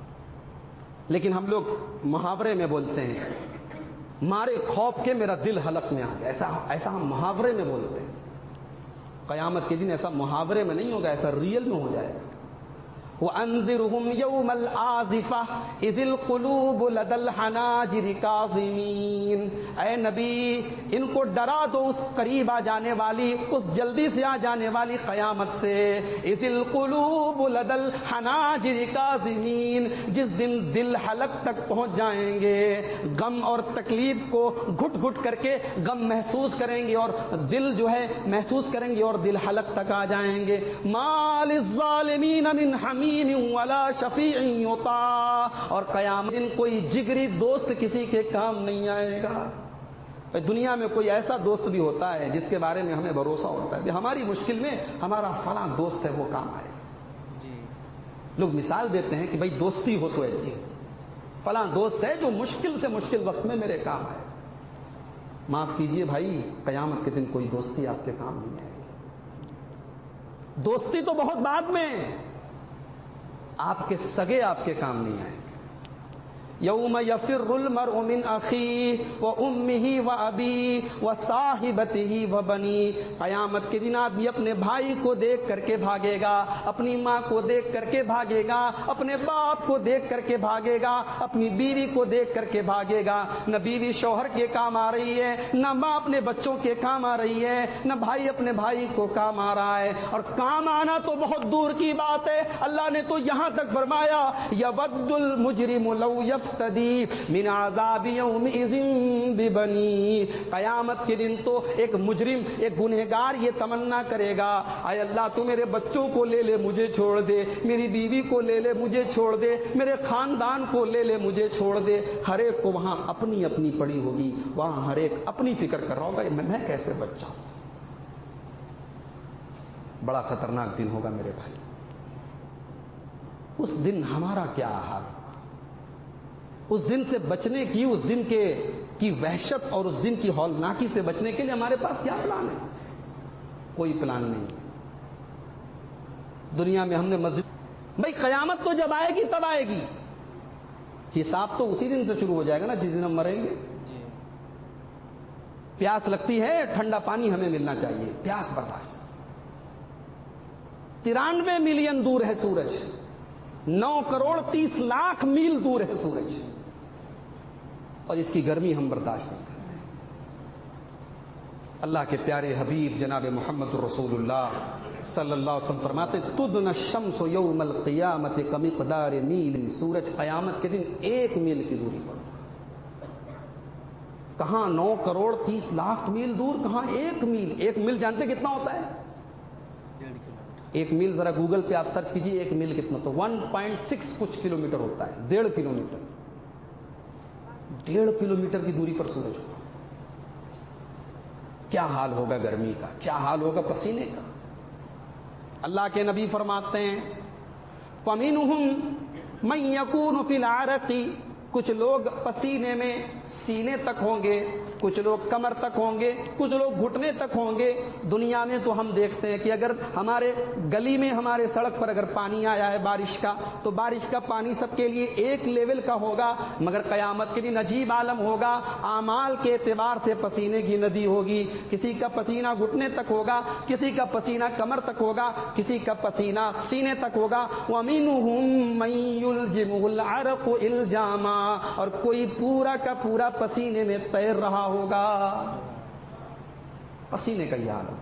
لیکن ہم لوگ محاورے میں بولتے ہیں مارے خوف کے میرا دل حلق میں آ گیا، ایسا ایسا ہم محاورے میں بولتے ہیں۔ قیامت کے دن ایسا محاورے میں نہیں ہوگا، ایسا ریئل میں ہو جائے گا۔ وَأَنذِرْهُمْ يَوْمَ الْآزِفَةِ إِذِ الْقُلُوبُ لَدَى الْحَنَاجِرِ كَاظِمِينَ، اے نبی ان کو ڈرا دو اس قریب آ جانے والی، اس جلدی سے آ جانے والی قیامت سے۔ إِذِ الْقُلُوبُ لَدَى الْحَنَاجِرِ كَاظِمِينَ، جس دن دل حلق تک پہنچ جائیں گے، غم اور تکلیف کو گھٹ گھٹ کر کے غم محسوس کریں گے اور دل جو ہے محسوس کریں گے اور دل حلق تک آ جائیں گے۔ مَا لِلظَّالِمِينَ مِنْ حَمِيمٍ ولا شفیع یطاع، اور قیامت دن کوئی جگری دوست کسی کے کام نہیں آئے گا۔ دنیا میں کوئی ایسا دوست بھی ہوتا ہے جس کے بارے میں ہمیں بھروسہ ہوتا ہے کہ ہماری مشکل میں ہمارا فلاں دوست ہے وہ کام آئے گا۔ لوگ مثال دیتے ہیں کہ بھائی دوستی ہو تو ایسی ہو، فلاں دوست ہے جو مشکل سے مشکل وقت میں میرے کام آئے۔ معاف کیجئے بھائی، قیامت کے دن کوئی دوستی آپ کے کام نہیں آئے گی۔ دوستی تو بہت بعد میں، آپ کے سگے آپ کے کام نہیں آئیں گے۔ یوم یفر المرء من اخیہ وامہ وابیہ وصاحبتہ وبنیہ، قیامت کے دن آدمی اپنے بھائی کو دیکھ کر کے بھاگے گا، اپنی ماں کو دیکھ کر کے بھاگے گا، اپنے باپ کو دیکھ کر کے بھاگے گا، اپنی بیوی کو دیکھ کر کے بھاگے گا۔ نہ بیوی شوہر کے کام آ رہی ہے، نہ ماں اپنے بچوں کے کام آ رہی ہے، نہ بھائی اپنے بھائی کو کام آ رہا ہے، اور کام آنا تو بہت دور کی بات ہے۔ اللہ نے تو یہاں تک فرمایا یود المجرم لو یفتدی من عذاب یومئذ ببنی، قیامت کے دن تو ایک مجرم، ایک گنہگار یہ تمنا کرے گا اے اللہ تو میرے بچوں کو لے لے مجھے چھوڑ دے، میری بیوی کو لے لے مجھے چھوڑ دے، میرے خاندان کو لے لے مجھے چھوڑ دے۔ ہر ایک کو وہاں اپنی اپنی پڑی ہوگی، وہاں ہر ایک اپنی فکر کر رہا ہوگا میں کیسے بچ جاؤں۔ بڑا خطرناک دن ہوگا میرے بھائی۔ اس دن ہمارا کیا حال ہوگا؟ اس دن سے بچنے کی، اس دن کے کی وحشت اور اس دن کی ہولناکی سے بچنے کے لیے ہمارے پاس کیا پلان ہے؟ کوئی پلان نہیں۔ دنیا میں ہم نے مسجد، بھائی قیامت تو جب آئے گی تب آئے گی، حساب تو اسی دن سے شروع ہو جائے گا نا جس دن ہم مریں گے۔ پیاس لگتی ہے، ٹھنڈا پانی ہمیں ملنا چاہیے، پیاس برداشت۔ ترانوے ملین دور ہے سورج، نو کروڑ تیس لاکھ میل دور ہے سورج، اور اس کی گرمی ہم برداشت نہیں کرتے۔ اللہ کے پیارے حبیب جناب محمد رسول اللہ صلی اللہ علیہ وسلم فرماتے ہیں تدن الشمس یوم القیامت کمقدار میل، سورج قیامت کے دن ایک میل کی دوری پر، کہاں نو کروڑ تیس لاکھ میل دور، کہاں ایک میل. ایک میل جانتے کتنا ہوتا ہے؟ ایک میل ذرا گوگل پہ آپ سرچ کیجیے ایک میل کتنا، تو ون پوائنٹ سکس کچھ کلو میٹر ہوتا ہے، ڈیڑھ کلو میٹر. ڈیڑھ کلو میٹر کی دوری پر سورج ہوگا. کیا حال ہوگا گرمی کا، کیا حال ہوگا پسینے کا. اللہ کے نبی فرماتے ہیں فَمِنْهُمْ مَنْ يَكُونُ فِي الْعَرَقِ، کچھ لوگ پسینے میں سینے تک ہوں گے، کچھ لوگ کمر تک ہوں گے، کچھ لوگ گھٹنے تک ہوں گے. دنیا میں تو ہم دیکھتے ہیں کہ اگر ہمارے گلی میں ہمارے سڑک پر اگر پانی آیا ہے بارش کا، تو بارش کا پانی سب کے لیے ایک لیول کا ہوگا، مگر قیامت کے دن عجیب عالم ہوگا. اعمال کے اعتبار سے پسینے کی ندی ہوگی. کسی کا پسینہ گھٹنے تک ہوگا، کسی کا پسینہ کمر تک ہوگا، کسی کا پسینہ سینے تک ہوگا. وَمِنْهُمْ مَنْ يُلْجِمُهُ الْعَرَقُ إِلْجَامًا، اور کوئی پورا کا پورا پسینے میں تیر رہا ہوگا. پسینے کا یہ حال.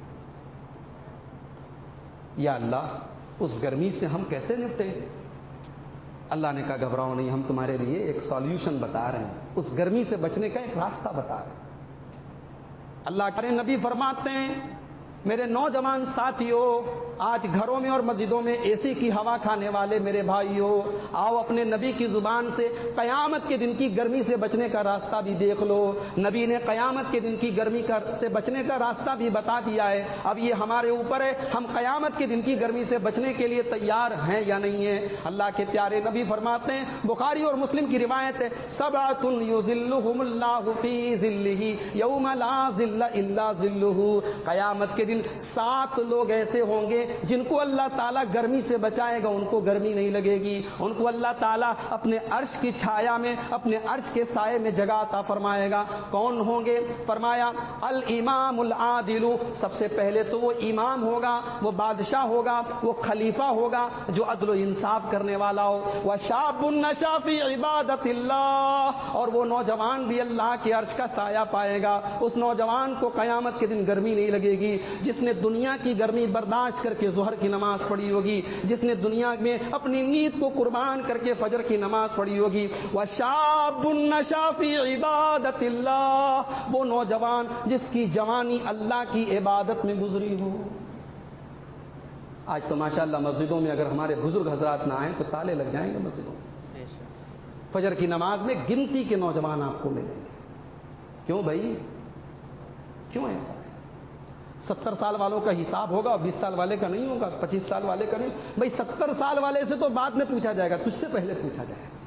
یا اللہ اس گرمی سے ہم کیسے نپٹیں؟ اللہ نے کہا گھبراؤ نہیں، ہم تمہارے لیے ایک سالوشن بتا رہے ہیں، اس گرمی سے بچنے کا ایک راستہ بتا رہے ہیں. اللہ کے نبی فرماتے ہیں میرے نوجوان ساتھیوں، آج گھروں میں اور مسجدوں میں اے سی کی ہوا کھانے والے میرے بھائیوں، آؤ اپنے نبی کی زبان سے قیامت کے دن کی گرمی سے بچنے کا راستہ بھی دیکھ لو. نبی نے قیامت کے دن کی گرمی کا سے بچنے کا راستہ بھی بتا دیا ہے. اب یہ ہمارے اوپر ہے، ہم قیامت کے دن کی گرمی سے بچنے کے لیے تیار ہیں یا نہیں ہیں. اللہ کے پیارے نبی فرماتے ہیں، بخاری اور مسلم کی روایت ہے، سبعۃ یظلھم اللہ فی ظلہ یوم لا ظل الا ظلہ. قیامت کے دن سات لوگ ایسے ہوں گے جن کو اللہ تعالیٰ گرمی سے بچائے گا، ان کو گرمی نہیں لگے گی. ان کو اللہ تعالیٰ اپنے عرش کی چھایا میں، اپنے عرش کے سائے میں جگہ عطا فرمائے گا. کون ہوں گے؟ فرمایا الامام العادل، سب سے پہلے تو وہ امام ہوگا، وہ بادشاہ ہوگا، وہ خلیفہ ہوگا جو عدل و انصاف کرنے والا ہو. وشاب نشا فی عبادت اللہ، اور وہ نوجوان بھی اللہ کے عرش کا سایہ پائے گا. اس نوجوان کو قیامت کے دن گرمی نہیں لگے گی جس نے دنیا کی گرمی برداشت کر کے ظہر کی نماز پڑھی ہوگی، جس نے دنیا میں اپنی نیند کو قربان کر کے فجر کی نماز پڑھی ہوگی. وشاب نشا فی عبادت اللہ، وہ نوجوان جس کی جوانی اللہ کی عبادت میں گزری ہو. آج تو ماشاءاللہ مسجدوں میں اگر ہمارے بزرگ حضرات نہ آئیں تو تالے لگ جائیں گے مسجدوں میں. فجر کی نماز میں گنتی کے نوجوان آپ کو ملیں گے. کیوں بھائی، کیوں ایسا ہے؟ ستر سال والوں کا حساب ہوگا اور بیس سال والے کا نہیں ہوگا، پچیس سال والے کا نہیں. بھائی ستر سال والے سے تو بعد میں پوچھا جائے گا، تجھ سے پہلے پوچھا جائے گا.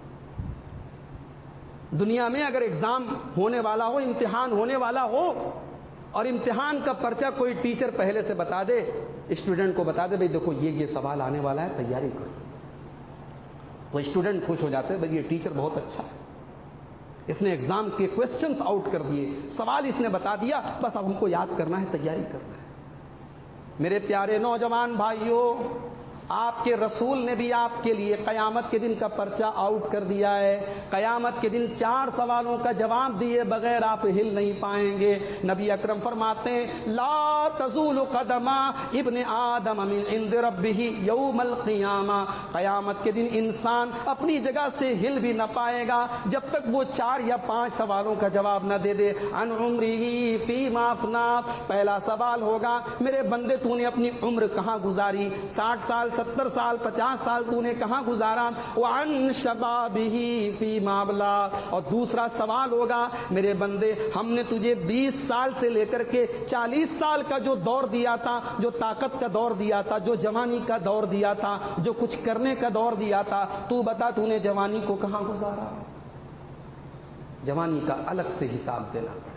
دنیا میں اگر ایگزام ہونے والا ہو، امتحان ہونے والا ہو، اور امتحان کا پرچہ کوئی ٹیچر پہلے سے بتا دے، اسٹوڈنٹ کو بتا دے بھائی دیکھو یہ یہ سوال آنے والا ہے، تیاری کرو، تو اسٹوڈنٹ خوش ہو جاتے ہیں بھائی یہ ٹیچر بہت اچھا ہے، اس نے ایگزام کے کوسچنز آؤٹ کر دیے، سوال اس نے بتا دیا، بس اب ہم کو یاد کرنا ہے، تیاری کرنا ہے. میرے پیارے نوجوان بھائیوں، آپ کے رسول نے بھی آپ کے لیے قیامت کے دن کا پرچہ آؤٹ کر دیا ہے. قیامت کے دن چار سوالوں کا جواب دیے بغیر آپ ہل نہیں پائیں گے. نبی اکرم فرماتے ہیں لا تزول قدم ابن آدم من عند ربہ یوم القیامہ، قیامت کے دن انسان اپنی جگہ سے ہل بھی نہ پائے گا جب تک وہ چار یا پانچ سوالوں کا جواب نہ دے دے. عن عمرہ فیما افنا، پہلا سوال ہوگا میرے بندے تو نے اپنی عمر کہاں گزاری، ساٹھ سال ستر سال پچاس سال تو نے کہاں گزارا. وعن شبابہ فیما ابلا، اور دوسرا سوال ہوگا میرے بندے ہم نے تجھے بیس سال سے لے کر کے چالیس سال کا جو دور دیا تھا، جو طاقت کا دور دیا تھا، جو جوانی کا دور دیا تھا، جو کچھ کرنے کا دور دیا تھا، تو بتا تو نے جوانی کو کہاں گزارا. جوانی کا الگ سے حساب دینا پڑے گا.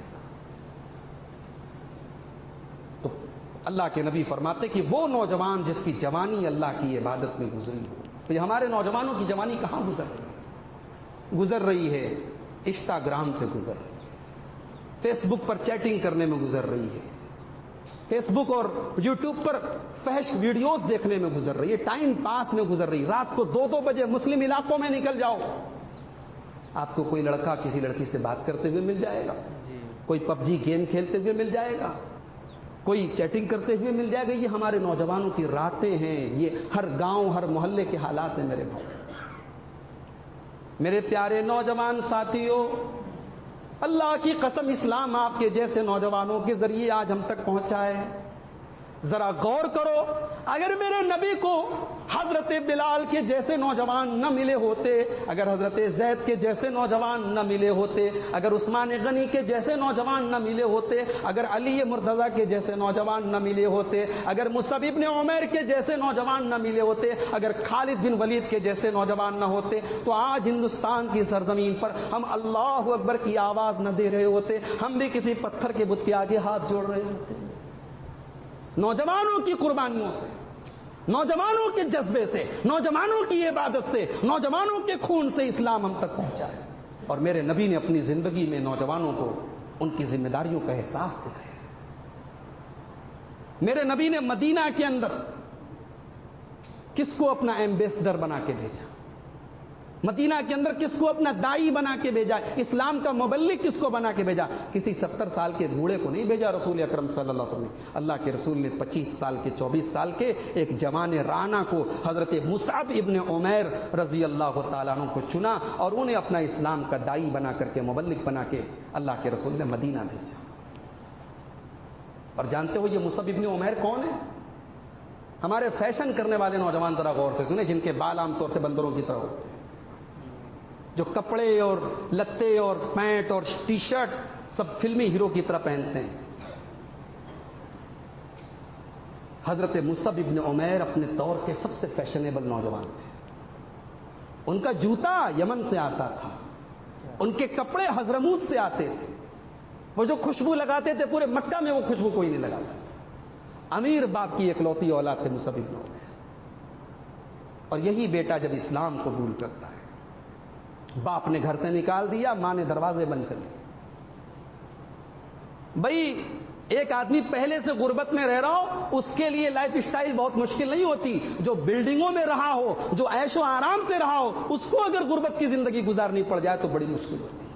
تو اللہ کے نبی فرماتے کہ وہ نوجوان جس کی جوانی اللہ کی عبادت میں گزری ہو. تو یہ ہمارے نوجوانوں کی جوانی کہاں گزر رہی ہے؟ گزر رہی ہے انسٹاگرام پہ گزر رہی ہے، فیس بک پر چیٹنگ کرنے میں گزر رہی ہے، فیس بک اور یوٹیوب پر فحش ویڈیوز دیکھنے میں گزر رہی ہے، ٹائم پاس میں گزر رہی. رات کو دو دو بجے مسلم علاقوں میں نکل جاؤ، آپ کو کوئی لڑکا کسی لڑکی سے بات کرتے ہوئے مل جائے گا، کوئی پب جی گیم کھیلتے ہوئے مل جائے گا، کوئی چیٹنگ کرتے ہوئے مل جائے گا. یہ ہمارے نوجوانوں کی راتیں ہیں, یہ ہر گاؤں ہر محلے کے حالات ہیں میرے بھائی. میرے پیارے نوجوان ساتھیوں, اللہ کی قسم اسلام آپ کے جیسے نوجوانوں کے ذریعے آج ہم تک پہنچا ہے. ذرا غور کرو, اگر میرے نبی کو حضرت بلال کے جیسے نوجوان نہ ملے ہوتے, اگر حضرت زید کے جیسے نوجوان نہ ملے ہوتے, اگر عثمان غنی کے جیسے نوجوان نہ ملے ہوتے, اگر علی مرتضیٰ کے جیسے نوجوان نہ ملے ہوتے, اگر مصعب ابن عمیر کے جیسے نوجوان نہ ملے ہوتے, اگر خالد بن ولید کے جیسے نوجوان نہ ہوتے, تو آج ہندوستان کی سرزمین پر ہم اللہ اکبر کی آواز نہ دے رہے ہوتے, ہم بھی کسی پتھر کے بت کے آگے ہاتھ جوڑ رہے ہوتے. نوجوانوں کی قربانیوں سے, نوجوانوں کے جذبے سے, نوجوانوں کی عبادت سے, نوجوانوں کے خون سے اسلام ہم تک پہنچا ہے. اور میرے نبی نے اپنی زندگی میں نوجوانوں کو ان کی ذمہ داریوں کا احساس دلایا. میرے نبی نے مدینہ کے اندر کس کو اپنا ایمبیسڈر بنا کے بھیجا, مدینہ کے اندر کس کو اپنا دائی بنا کے بھیجا, اسلام کا مبلغ کس کو بنا کے بھیجا. کسی ستر سال کے بوڑھے کو نہیں بھیجا رسول اکرم صلی اللہ علیہ وسلم. اللہ کے رسول نے پچیس سال کے, چوبیس سال کے ایک جوان رانا کو, حضرت مصعب ابن عمیر رضی اللہ تعالیٰ عنہ کو چنا اور انہیں اپنا اسلام کا دائی بنا کر کے, مبلغ بنا کے اللہ کے رسول نے مدینہ بھیجا. اور جانتے ہو یہ مصعب ابن عمیر کون ہے؟ ہمارے فیشن کرنے والے نوجوان ذرا غور سے سنیں, جن کے بال عام طور سے بندروں کی طرح ہوتے ہیں, جو کپڑے اور لتے اور پینٹ اور ٹی شرٹ سب فلمی ہیرو کی طرح پہنتے ہیں. حضرت مصعب ابن عمیر اپنے دور کے سب سے فیشنیبل نوجوان تھے. ان کا جوتا یمن سے آتا تھا, ان کے کپڑے حضرموت سے آتے تھے, وہ جو خوشبو لگاتے تھے پورے مکہ میں وہ خوشبو کوئی نہیں لگاتا. امیر باپ کی اکلوتی اولاد تھے مصعب ابن عمیر. اور یہی بیٹا جب اسلام قبول کرتا ہے, باپ نے گھر سے نکال دیا, ماں نے دروازے بند کر لیے. بھائی ایک آدمی پہلے سے غربت میں رہ رہا ہو, اس کے لیے لائف سٹائل بہت مشکل نہیں ہوتی. جو بلڈنگوں میں رہا ہو, جو عیش و آرام سے رہا ہو, اس کو اگر غربت کی زندگی گزارنی پڑ جائے تو بڑی مشکل ہوتی ہے.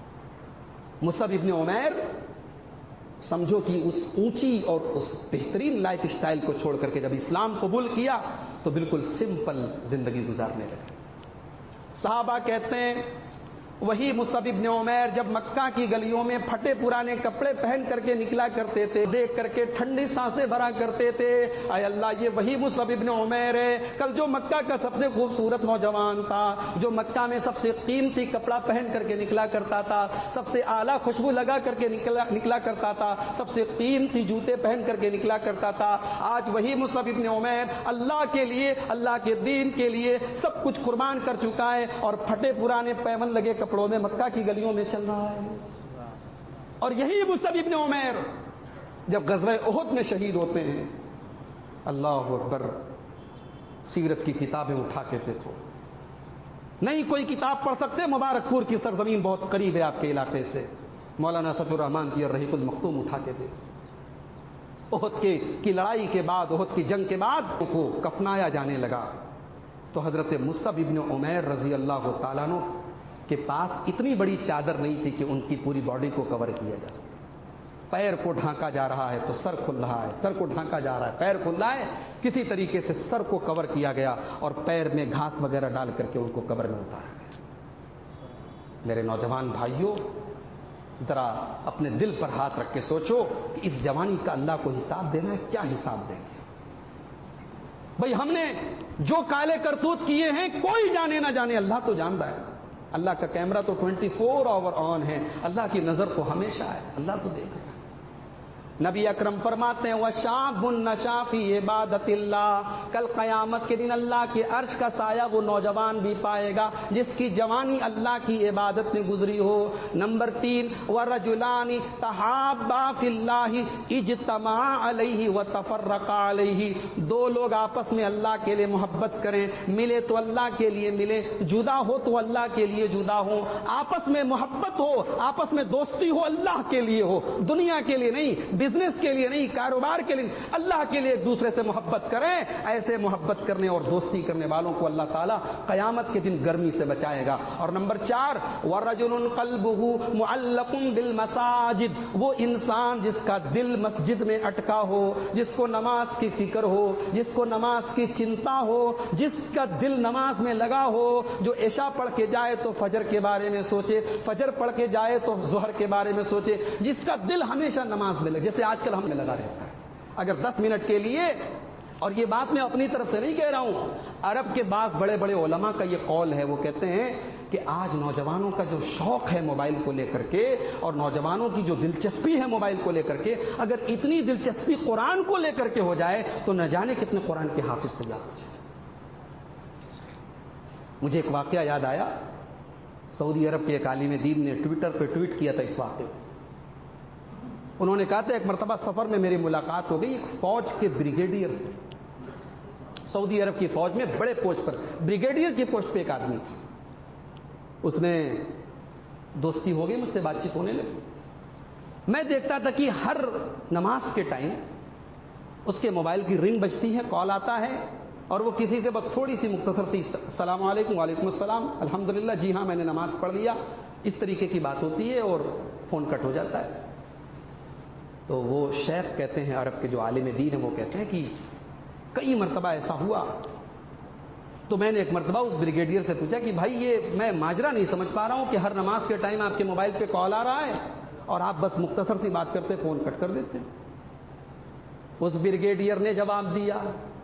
مصعب ابن عمیر سمجھو کہ اس اونچی اور اس بہترین لائف سٹائل کو چھوڑ کر کے جب اسلام قبول کیا تو بالکل سمپل زندگی گزارنے لگے. صحابہ کہتے ہیں وہی مصعب ابن عمیر جب مکہ کی گلیوں میں پھٹے پرانے کپڑے پہن کر کے نکلا کرتے تھے, دیکھ کر کے ٹھنڈی سانسیں بھرا کرتے تھے, اے اللہ یہ وہی مصعب ابن عمیر ہے کل جو مکہ کا سب سے خوبصورت نوجوان تھا, جو مکہ میں سب سے قیمتی کپڑا پہن کر کے نکلا کرتا تھا, سب سے اعلیٰ خوشبو لگا کر کے نکلا نکلا کرتا تھا, سب سے قیمتی جوتے پہن کر کے نکلا کرتا تھا. آج وہی مصعب ابن عمیر اللہ کے لیے, اللہ کے دین کے لیے سب کچھ قربان کر چکا ہے اور پھٹے پرانے پیمن لگے کپڑوں میں مکہ کی گلیوں میں چل رہا ہے. اور یہی مصعب ابن عمیر جب غزوہ احد میں شہید ہوتے ہیں, اللہ اکبر, سیرت کی کتابیں اٹھا کے دیکھو, نہیں کوئی کتاب پڑھ سکتے, مبارک پور کی سرزمین بہت قریب ہے آپ کے علاقے سے, مولانا صفی الرحمان کی الرحیق المختوم اٹھا کے دیکھو. احد کے کی لڑائی کے بعد, احد کی جنگ کے بعد کو کفنایا جانے لگا تو حضرت مصعب ابن عمیر رضی اللہ تعالیٰ عنہ کے پاس اتنی بڑی چادر نہیں تھی کہ ان کی پوری باڈی کو کور کیا جا سکے. پیر کو ڈھانکا جا رہا ہے تو سر کھل رہا ہے, سر کو ڈھانکا جا رہا ہے پیر کھل رہا ہے, کسی طریقے سے سر کو کور کیا گیا اور پیر میں گھاس وغیرہ ڈال کر کے ان کو قبر میں اتارا گیا. میرے نوجوان بھائیوں, ذرا اپنے دل پر ہاتھ رکھ کے سوچو کہ اس جوانی کا اللہ کو حساب دینا ہے, کیا حساب دیں گے؟ بھئی ہم نے جو کالے کرتوت کیے ہیں کوئی جانے نہ جانے, اللہ تو جانتا ہے. اللہ کا کیمرہ تو ٹوینٹی فور آور آن ہے, اللہ کی نظر تو ہمیشہ ہے, اللہ تو دیکھ رہا ہے. نبی اکرم فرماتے ہیں وَشَابٌ نَشَا فِي عِبَادَةِ اللَّهِ, کل قیامت کے دن اللہ کے عرش کا سایہ وہ نوجوان بھی پائے گا جس کی جوانی اللہ کی عبادت میں گزری ہو. نمبر تین وَرَجُلَانِ تَحَابَّا فِي اللَّهِ اجْتَمَعَا عَلَيْهِ وَتَفَرَّقَا عَلَيْهِ, دو لوگ آپس میں اللہ کے لیے محبت کریں, ملے تو اللہ کے لیے ملے, جدا ہو تو اللہ کے لیے جدا ہو, آپس میں محبت ہو, آپس میں دوستی ہو, اللہ کے لیے ہو, دنیا کے لیے نہیں. بزنس کے لیے نہیں، کاروبار کے لیے، اللہ کے لیے ایک دوسرے سے محبت کریں. ایسے محبت کرنے اور دوستی کرنے والوں کو اللہ تعالیٰ قیامت کے دن گرمی سے بچائے گا. اور نمبر چار، وَرَجُلٌ قَلْبُهُ مُعَلَّقٌ بِالْمَسَاجِدِ، وہ انسان جس کا دل مسجد میں اٹکا ہو، جس کو نماز کی فکر ہو، جس کو نماز کی چنتا ہو، جس کا دل نماز میں لگا ہو، جو عشاء پڑھ کے جائے تو فجر کے بارے میں سوچے، فجر پڑھ کے جائے تو ظہر کے بارے میں سوچے، جس کا دل ہمیشہ نماز میں لگے. جیسے آج کل ہم نے لگا رہتا ہے، اگر دس منٹ کے لیے، اور یہ بات میں اپنی طرف سے نہیں کہہ رہا ہوں، عرب کے بعض بڑے بڑے علماء کا یہ قول ہے، وہ کہتے ہیں کہ آج نوجوانوں کا جو شوق ہے موبائل کو لے کر کے، اور نوجوانوں کی جو دلچسپی ہے موبائل کو لے کر کے، اگر اتنی دلچسپی قرآن کو لے کر کے ہو جائے تو نہ جانے کتنے قرآن کے حافظ تیار ہو جائے. مجھے ایک واقعہ یاد آیا، سعودی عرب کے ایک عالم دین نے ٹویٹر پہ ٹویٹ کیا تھا اس واقعے کو. انہوں نے کہا تھا ایک مرتبہ سفر میں میری ملاقات ہو گئی ایک فوج کے بریگیڈیئر سے. سعودی عرب کی فوج میں بڑے پوسٹ پر، بریگیڈیئر کی پوسٹ پہ ایک آدمی تھا. اس نے دوستی ہو گئی، مجھ سے بات چیت ہونے لگی. میں دیکھتا تھا کہ ہر نماز کے ٹائم اس کے موبائل کی رنگ بجتی ہے، کال آتا ہے، اور وہ کسی سے بس تھوڑی سی مختصر سی السلام علیکم، وعلیکم السلام، الحمدللہ، جی ہاں میں نے نماز پڑھ لیا، اس طریقے کی بات ہوتی ہے اور فون کٹ ہو جاتا ہے. تو وہ شیخ کہتے ہیں، عرب کے جو عالم دین ہیں، وہ کہتے ہیں کہ کئی مرتبہ ایسا ہوا. تو میں نے ایک مرتبہ اس بریگیڈیئر سے پوچھا کہ بھائی یہ میں ماجرا نہیں سمجھ پا رہا ہوں کہ ہر نماز کے ٹائم آپ کے موبائل پہ کال آ رہا ہے اور آپ بس مختصر سی بات کرتے فون کٹ کر دیتے. اس بریگیڈیئر نے جواب دیا،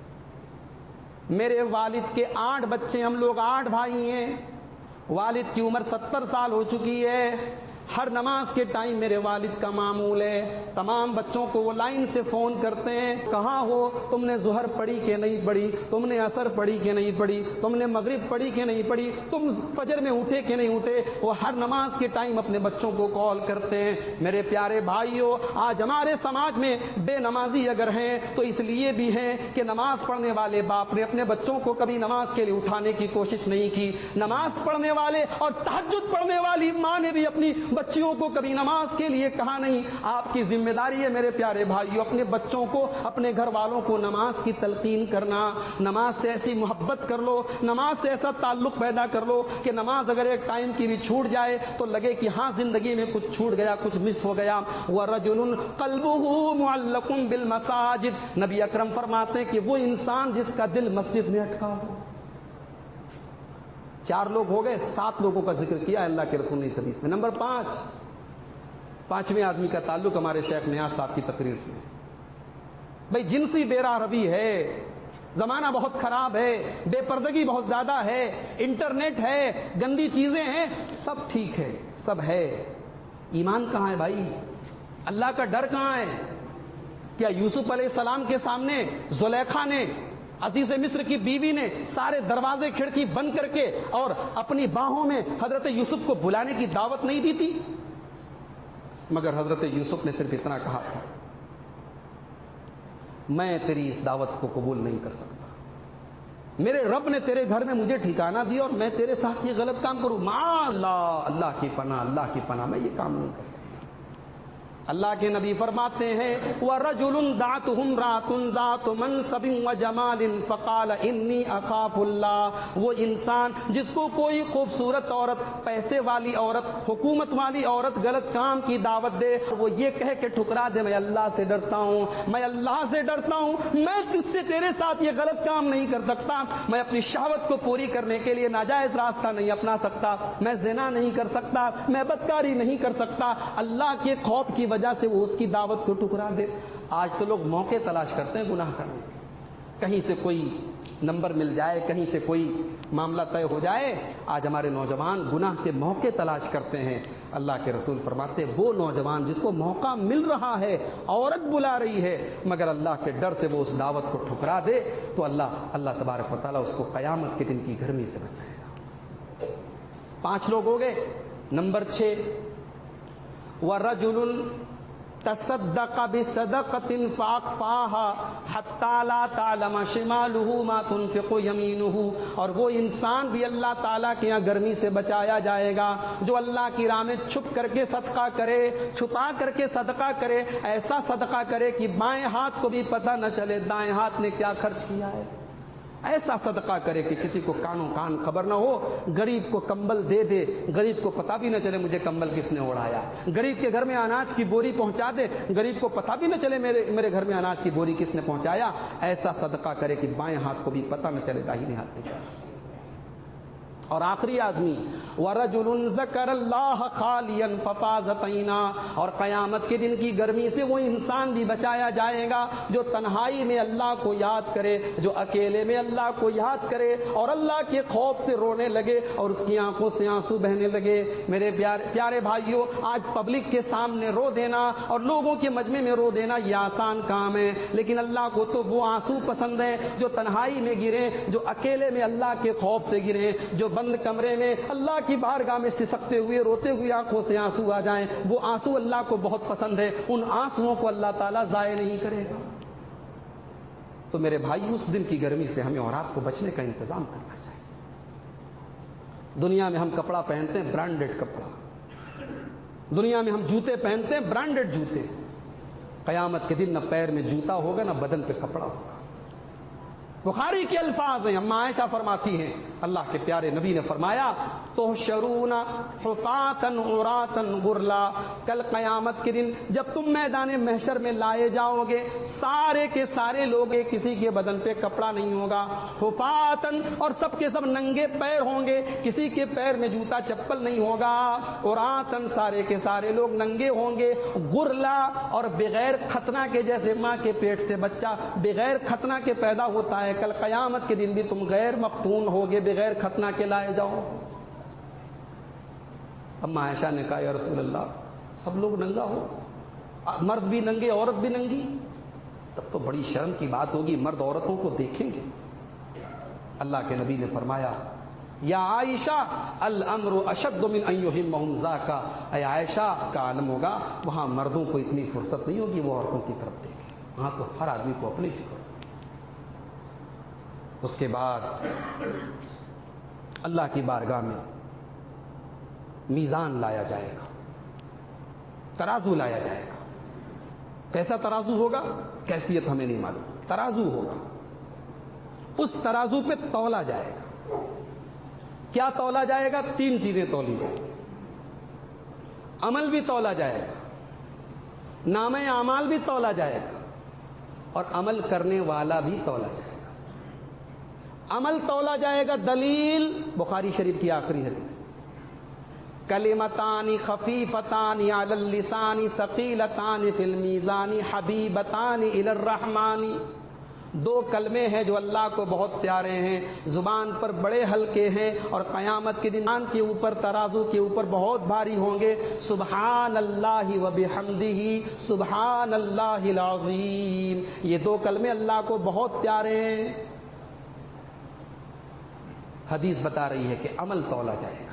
میرے والد کے آٹھ بچے، ہم لوگ آٹھ بھائی ہیں، والد کی عمر ستر سال ہو چکی ہے. ہر نماز کے ٹائم میرے والد کا معمول ہے تمام بچوں کو وہ لائن سے فون کرتے ہیں، کہاں ہو، تم نے ظہر پڑھی کہ نہیں پڑھی، تم نے عصر پڑھی کہ نہیں پڑھی، تم نے مغرب پڑھی کہ نہیں پڑھی، تم فجر میں اٹھے کہ نہیں اٹھے. وہ ہر نماز کے ٹائم اپنے بچوں کو کال کرتے ہیں. میرے پیارے بھائیوں، آج ہمارے سماج میں بے نمازی اگر ہیں تو اس لیے بھی ہیں کہ نماز پڑھنے والے باپ نے اپنے بچوں کو کبھی نماز کے لیے اٹھانے کی کوشش نہیں کی. نماز پڑھنے والے اور تہجد پڑھنے والی ماں نے بھی اپنی بچیوں کو کبھی نماز کے لیے کہا نہیں. آپ کی ذمہ داری ہے میرے پیارے بھائیوں، اپنے بچوں کو، اپنے گھر والوں کو نماز کی تلقین کرنا. نماز سے ایسی محبت کر لو، نماز سے ایسا تعلق پیدا کر لو کہ نماز اگر ایک ٹائم کی بھی چھوٹ جائے تو لگے کہ ہاں زندگی میں کچھ چھوٹ گیا، کچھ مس ہو گیا. وَرَجُلٌ قَلْبُهُ مُعَلَّقٌ بِالْمَسَاجِدِ، نبی اکرم فرماتے ہیں کہ وہ انسان جس کا دل مسجد میں اٹکا ہو. چار لوگ ہو گئے، سات لوگوں کا ذکر کیا اللہ کے رسول نے اس حدیث میں. نمبر پانچ، پانچویں آدمی کا تعلق ہمارے شیخ نیاز صاحب کی تقریر سے. بھئی جنسی بے راہ روی ہے، زمانہ بہت خراب ہے، بے پردگی بہت زیادہ ہے، انٹرنیٹ ہے، گندی چیزیں ہیں، سب ٹھیک ہے، سب ہے. ایمان کہاں ہے بھائی؟ اللہ کا ڈر کہاں ہے؟ کیا یوسف علیہ السلام کے سامنے زلیخا نے، عزیز مصر کی بیوی نے سارے دروازے کھڑکی بند کر کے اور اپنی باہوں میں حضرت یوسف کو بلانے کی دعوت نہیں دی تھی؟ مگر حضرت یوسف نے صرف اتنا کہا تھا، میں تیری اس دعوت کو قبول نہیں کر سکتا، میرے رب نے تیرے گھر میں مجھے ٹھکانہ دیا اور میں تیرے ساتھ یہ غلط کام کروں؟ معاذ اللہ، اللہ کی پناہ، اللہ کی پناہ، میں یہ کام نہیں کر سکتا. اللہ کے نبی فرماتے ہیں وَرَجُلٌ دَعَتْهُ امْرَأَةٌ ذَاتُ مَنْصَبٍ وَجَمَالٍ فَقَالَ إِنِّي أَخَافُ اللَّهَ، وہ انسان جس کو کوئی خوبصورت عورت، پیسے والی عورت، حکومت والی عورت غلط کام کی دعوت دے، وہ یہ کہے کہ ٹھکرا دے میں اللہ سے ڈرتا ہوں، میں اللہ سے ڈرتا ہوں، میں تجھ سے تیرے ساتھ یہ غلط کام نہیں کر سکتا، میں اپنی شہوت کو پوری کرنے کے لیے ناجائز راستہ نہیں اپنا سکتا، میں زنا نہیں کر سکتا، میں بدکاری نہیں کر سکتا، اللہ کے خوف کی وجہ سے وہ اس کی دعوت کو ٹکرا دے. آج تو لوگ موقع تلاش کرتے ہیں گناہ کرنے کے، کہیں سے کوئی نمبر مل جائے، کہیں سے کوئی معاملہ طے ہو جائے. آج ہمارے نوجوان گناہ کے موقع تلاش کرتے ہیں. اللہ کے رسول فرماتے وہ نوجوان جس کو موقع مل رہا ہے، عورت بلا رہی ہے، مگر اللہ کے ڈر سے وہ اس دعوت کو ٹھکرا دے تو اللہ اللہ تبارک و تعالیٰ اس کو قیامت کے دن کی گرمی سے بچائے گا. پانچ لوگ ہو گئے. نمبر چھ، وَرَجُلٌ تصدق بصدقۃ فاخفاها حتى لا تعلم شماله ما تنفق يمينه، اور وہ انسان بھی اللہ تعالیٰ کے یہاں گرمی سے بچایا جائے گا جو اللہ کی راہ میں چھپ کر کے صدقہ کرے، چھپا کر کے صدقہ کرے، ایسا صدقہ کرے کہ بائیں ہاتھ کو بھی پتہ نہ چلے دائیں ہاتھ نے کیا خرچ کیا ہے، ایسا صدقہ کرے کہ کسی کو کانوں کان خبر نہ ہو، غریب کو کمبل دے دے، غریب کو پتہ بھی نہ چلے مجھے کمبل کس نے اڑایا، غریب کے گھر میں اناج کی بوری پہنچا دے، غریب کو پتہ بھی نہ چلے میرے میرے گھر میں اناج کی بوری کس نے پہنچایا، ایسا صدقہ کرے کہ بائیں ہاتھ کو بھی پتہ نہ چلے داہنے ہاتھ میں کیا۔ اور آخری آدمی وَرَجُلٌ ذَكَرَ اللَّهَ خَالِيًا فَفَاضَتْ عَيْنَاهُ، اور قیامت کے دن کی گرمی سے وہ انسان بھی بچایا جائے گا جو تنہائی میں اللہ کو یاد کرے، جو اکیلے میں اللہ کو یاد کرے اور اللہ کے خوف سے رونے لگے اور اس کی آنکھوں سے آنسو بہنے لگے۔ میرے پیارے پیارے بھائیوں، آج پبلک کے سامنے رو دینا اور لوگوں کے مجمع میں رو دینا یہ آسان کام ہے، لیکن اللہ کو تو وہ آنسو پسند ہیں جو تنہائی میں گریں، جو اکیلے میں اللہ کے خوف سے گریں، جو بند کمرے میں اللہ کی بارگاہ میں سسکتے ہوئے روتے ہوئے آنکھوں سے آنسو آ جائیں، وہ آنسو اللہ کو بہت پسند ہے، ان آنسوؤں کو اللہ تعالیٰ ضائع نہیں کرے گا۔ تو میرے بھائی، اس دن کی گرمی سے ہمیں اور آپ کو بچنے کا انتظام کرنا چاہیے۔ دنیا میں ہم کپڑا پہنتے ہیں برانڈڈ کپڑا، دنیا میں ہم جوتے پہنتے ہیں برانڈڈ جوتے، قیامت کے دن نہ پیر میں جوتا ہوگا نہ بدن پہ کپڑا ہوگا۔ بخاری کے الفاظ ہیں، اما عائشہ فرماتی ہیں اللہ کے پیارے نبی نے فرمایا تحشرون حفاۃ عراۃ غرلا، کل قیامت کے دن جب تم میدان محشر میں لائے جاؤ گے سارے کے سارے لوگ، کسی کے بدن پہ کپڑا نہیں ہوگا، حفاۃ اور سب کے سب ننگے پیر ہوں گے، کسی کے پیر میں جوتا چپل نہیں ہوگا، عراۃ سارے کے سارے لوگ ننگے ہوں گے، غرلا اور بغیر ختنہ کے، جیسے ماں کے پیٹ سے بچہ بغیر ختنہ کے پیدا ہوتا ہے، کل قیامت کے دن بھی تم غیر مختون ہوگے، بغیر ختنہ کے لائے جاؤ۔ اما عائشہ نے کہا یا رسول اللہ سب لوگ ننگا ہو، مرد بھی ننگے عورت بھی ننگی، تب تو بڑی شرم کی بات ہوگی، مرد عورتوں کو دیکھیں گے۔ اللہ کے نبی نے فرمایا یا عائشہ الامر اشد من ان یہمہم ذاک، اے عائشہ کا عالم ہوگا وہاں مردوں کو اتنی فرصت نہیں ہوگی وہ عورتوں کی طرف دیکھیں، وہاں تو ہر آدمی کو اپنی فکر۔ اس کے بعد اللہ کی بارگاہ میں میزان لایا جائے گا، ترازو لایا جائے گا۔ کیسا ترازو ہوگا کیفیت ہمیں نہیں معلوم، ترازو ہوگا، اس ترازو پہ تولا جائے گا۔ کیا تولا جائے گا؟ تین چیزیں تولی جائیں گی، عمل بھی تولا جائے گا، نام اعمال بھی تولا جائے گا، اور عمل کرنے والا بھی تولا جائے گا۔ عمل تولا جائے گا، دلیل بخاری شریف کی آخری حدیث کلمتان خفیفتان علی اللسان ثقیلتان فی المیزان حبیبتان الی الرحمن، دو کلمے ہیں جو اللہ کو بہت پیارے ہیں، زبان پر بڑے ہلکے ہیں اور قیامت کے دن کے اوپر ترازو کے اوپر بہت بھاری ہوں گے، سبحان اللہ و بحمدہ سبحان اللہ العظیم۔ یہ دو کلمے اللہ کو بہت پیارے ہیں۔ حدیث بتا رہی ہے کہ عمل تولا جائے گا،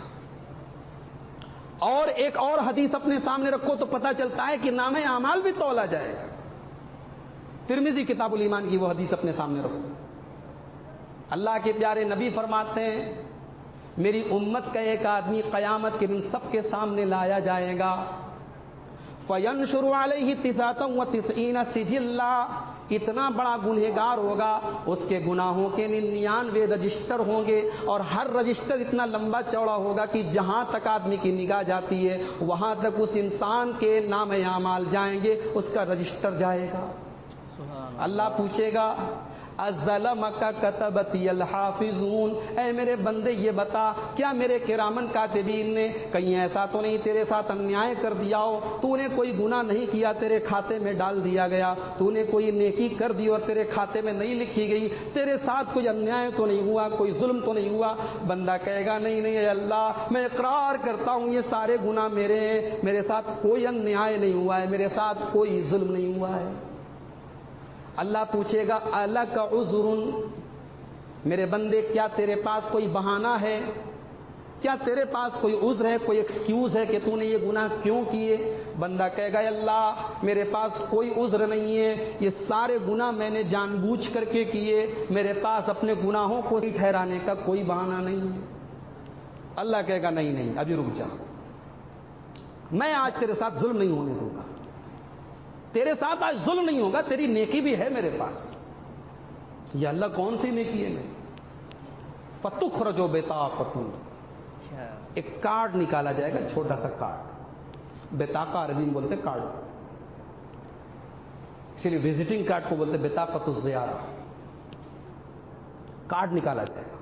اور ایک اور حدیث اپنے سامنے رکھو تو پتہ چلتا ہے کہ نام اعمال بھی تولا جائے گا۔ ترمذی کتاب الایمان کی وہ حدیث اپنے سامنے رکھو، اللہ کے پیارے نبی فرماتے ہیں میری امت کا ایک آدمی قیامت کے دن سب کے سامنے لایا جائے گا، فَيَنْشُرُ عَلَيْهِ تِسْعَةً وَتِسْعِينَ سِجِلًّا، اتنا بڑا گنہگار ہوگا، اس کے گناہوں کے ننانوے رجسٹر ہوں گے، اور ہر رجسٹر اتنا لمبا چوڑا ہوگا کہ جہاں تک آدمی کی نگاہ جاتی ہے وہاں تک اس انسان کے نام اعمال جائیں گے، اس کا رجسٹر جائے گا۔ اللہ پوچھے گا الظلمک کتبتی الحافظون، اے میرے بندے یہ بتا کیا میرے کرامن کاتبین نے کہیں ایسا تو نہیں تیرے ساتھ انیائے کر دیا ہو، تو نے کوئی گناہ نہیں کیا تیرے کھاتے میں ڈال دیا گیا، تو نے کوئی نیکی کر دی اور تیرے کھاتے میں نہیں لکھی گئی، تیرے ساتھ کوئی انیائے تو نہیں ہوا، کوئی ظلم تو نہیں ہوا؟ بندہ کہے گا نہیں نہیں اے اللہ میں اقرار کرتا ہوں یہ سارے گناہ میرے ہیں، میرے ساتھ کوئی انیائے نہیں ہوا ہے، میرے ساتھ کوئی ظلم نہیں ہوا ہے۔ اللہ پوچھے گا الک عذر، میرے بندے کیا تیرے پاس کوئی بہانہ ہے؟ کیا تیرے پاس کوئی عذر ہے, کوئی ایکسکیوز ہے کہ تو نے یہ گناہ کیوں کیے؟ بندہ کہے گا اللہ میرے پاس کوئی عذر نہیں ہے, یہ سارے گناہ میں نے جان بوجھ کر کے کیے, میرے پاس اپنے گناہوں کو ٹھہرانے کا کوئی بہانہ نہیں ہے. اللہ کہے گا نہیں نہیں ابھی رک جا, میں آج تیرے ساتھ ظلم نہیں ہونے دوں گا, تیرے ساتھ آج ظلم نہیں ہوگا, تیری نیکی بھی ہے میرے پاس. یہ اللہ کون سی نیکی ہے میری؟ فَتُخْرَجُ بِطَاقَةٌ, ایک کارڈ نکالا جائے گا, چھوٹا سا کارڈ, بطاقہ عربی میں بولتے کارڈ, اسی لیے وزٹنگ کارڈ کو بولتے بطاقۃ الزیارہ. کارڈ نکالا جائے گا,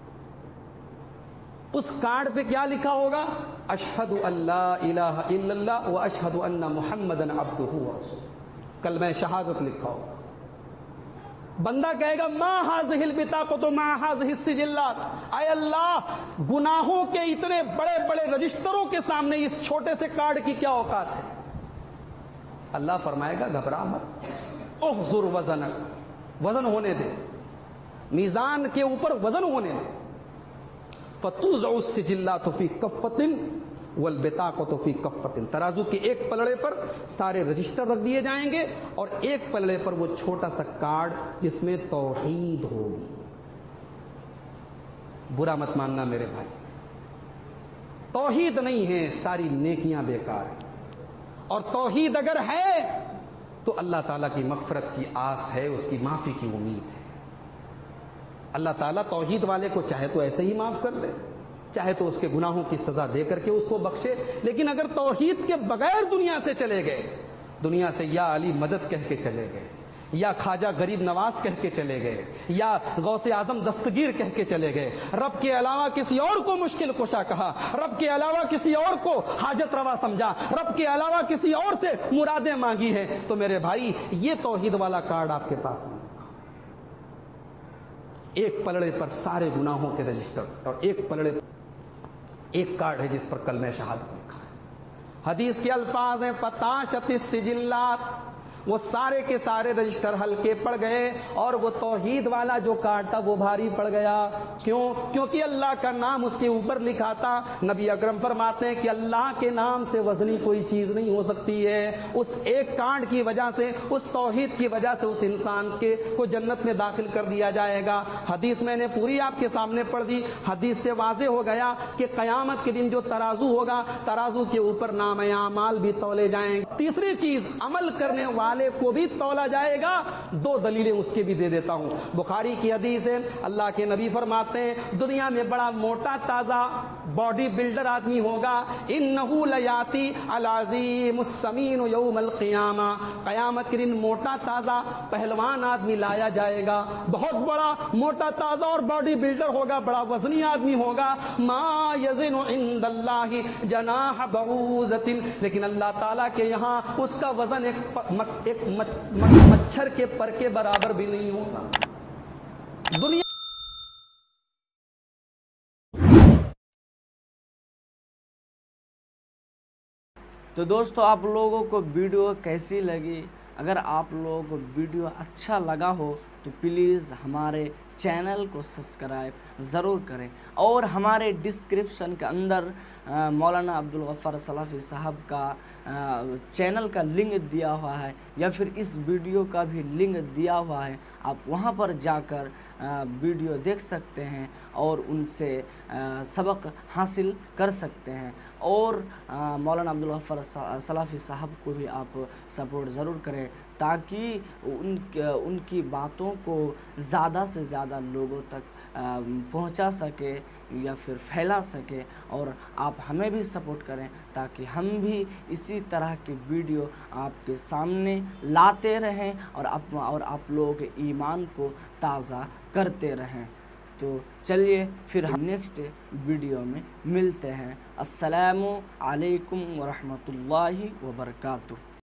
اس کارڈ پہ کیا لکھا ہوگا؟ اشہد ان لا الہ الا اللہ و اشہد ان محمدًا عبدہ ورسولہ, کلمہ شہادت لکھا ہوگا. بندہ کہے گا ما ہذہ البطاقۃ ما ہذہ السجلات, اے اللہ گناہوں کے اتنے بڑے بڑے رجسٹروں کے سامنے اس چھوٹے سے کارڈ کی کیا اوقات ہے؟ اللہ فرمائے گا گھبرا مت, احضر وزنک, وزن ہونے دے, میزان کے اوپر وزن ہونے دے. فتوضع السجلات فی کفۃ والبطاقۃ فی کفۃ, ترازو کے ایک پلڑے پر سارے رجسٹر رکھ دیے جائیں گے اور ایک پلڑے پر وہ چھوٹا سا کارڈ جس میں توحید ہوگی. برا مت ماننا میرے بھائی, توحید نہیں ہے ساری نیکیاں بیکار ہیں, اور توحید اگر ہے تو اللہ تعالیٰ کی مغفرت کی آس ہے, اس کی معافی کی امید ہے. اللہ تعالیٰ توحید والے کو چاہے تو ایسے ہی معاف کر دے, چاہے تو اس کے گناہوں کی سزا دے کر کے اس کو بخشے. لیکن اگر توحید کے بغیر دنیا سے چلے گئے, دنیا سے یا علی مدد کہہ کے چلے گئے, یا خواجہ غریب نواز کہہ کے چلے گئے, یا غوث اعظم دستگیر کہہ کے چلے گئے, رب کے علاوہ کسی اور کو مشکل کشا کہا, رب کے علاوہ کسی اور کو حاجت روا سمجھا, رب کے علاوہ کسی اور سے مرادیں مانگی ہیں, تو میرے بھائی یہ توحید والا کارڈ آپ کے پاس نہیں. ایک پلڑے پر سارے گناہوں کے رجسٹر, اور ایک پلڑے پر ایک کارڈ ہے جس پر کلمہ شہادت لکھا ہے. حدیث کے الفاظ ہیں فتاشت السجلات, وہ سارے کے سارے رجسٹر ہلکے پڑ گئے اور وہ توحید والا جو کارڈ تھا وہ بھاری پڑ گیا. کیوں؟ کیونکہ اللہ کا نام اس کے اوپر لکھا تھا. نبی اکرم فرماتے ہیں کہ اللہ کے نام سے وزنی کوئی چیز نہیں ہو سکتی ہے. اس ایک کارڈ کی وجہ سے, اس توحید کی وجہ سے اس انسان کے کو جنت میں داخل کر دیا جائے گا. حدیث میں نے پوری آپ کے سامنے پڑھ دی. حدیث سے واضح ہو گیا کہ قیامت کے دن جو ترازو ہوگا, ترازو کے اوپر نام اعمال بھی تولے جائیں گے. تیسری چیز, عمل کرنے والے کو بھی تولا جائے گا. دو دلیلیں اس کے بھی دے دیتا ہوں. بخاری کی حدیث ہے, اللہ کے نبی فرماتے ہیں دنیا میں بڑا موٹا تازہ باڈی بلڈر آدمی ہوگا, انہو لیاتی العظیم السمین یوم القیامہ, قیامت کے دن موٹا تازہ پہلوان آدمی لایا جائے گا. بہت بڑا موٹا تازہ اور باڈی بلڈر ہوگا, بڑا وزنی آدمی ہوگا. ما یزن عند اللہ جناح بعوضۃ, لیکن اللہ تعالیٰ کے یہاں اس کا وزن ایک ایک مچھر کے پر کے برابر بھی نہیں ہوگا. دنیا تو دوستو آپ لوگوں کو ویڈیو کیسی لگی؟ اگر آپ لوگوں کو ویڈیو اچھا لگا ہو تو پلیز ہمارے چینل کو سبسکرائب ضرور کریں, اور ہمارے ڈسکرپشن کے اندر مولانا عبدالغفار سلفی صاحب کا چینل کا لنک دیا ہوا ہے, یا پھر اس ویڈیو کا بھی لنک دیا ہوا ہے. آپ وہاں پر جا کر ویڈیو دیکھ سکتے ہیں اور ان سے سبق حاصل کر سکتے ہیں. اور مولانا عبدالغفار سلفی صاحب کو بھی آپ سپورٹ ضرور کریں تاکہ ان ان کی باتوں کو زیادہ سے زیادہ لوگوں تک پہنچا سکے یا پھر پھیلا سکے, اور آپ ہمیں بھی سپورٹ کریں تاکہ ہم بھی اسی طرح کی ویڈیو آپ کے سامنے لاتے رہیں اور آپ اور آپ لوگوں کے ایمان کو تازہ کرتے رہیں. تو چلیے پھر ہم نیکسٹ ویڈیو میں ملتے ہیں. السلام علیکم ورحمۃ اللہ وبرکاتہ.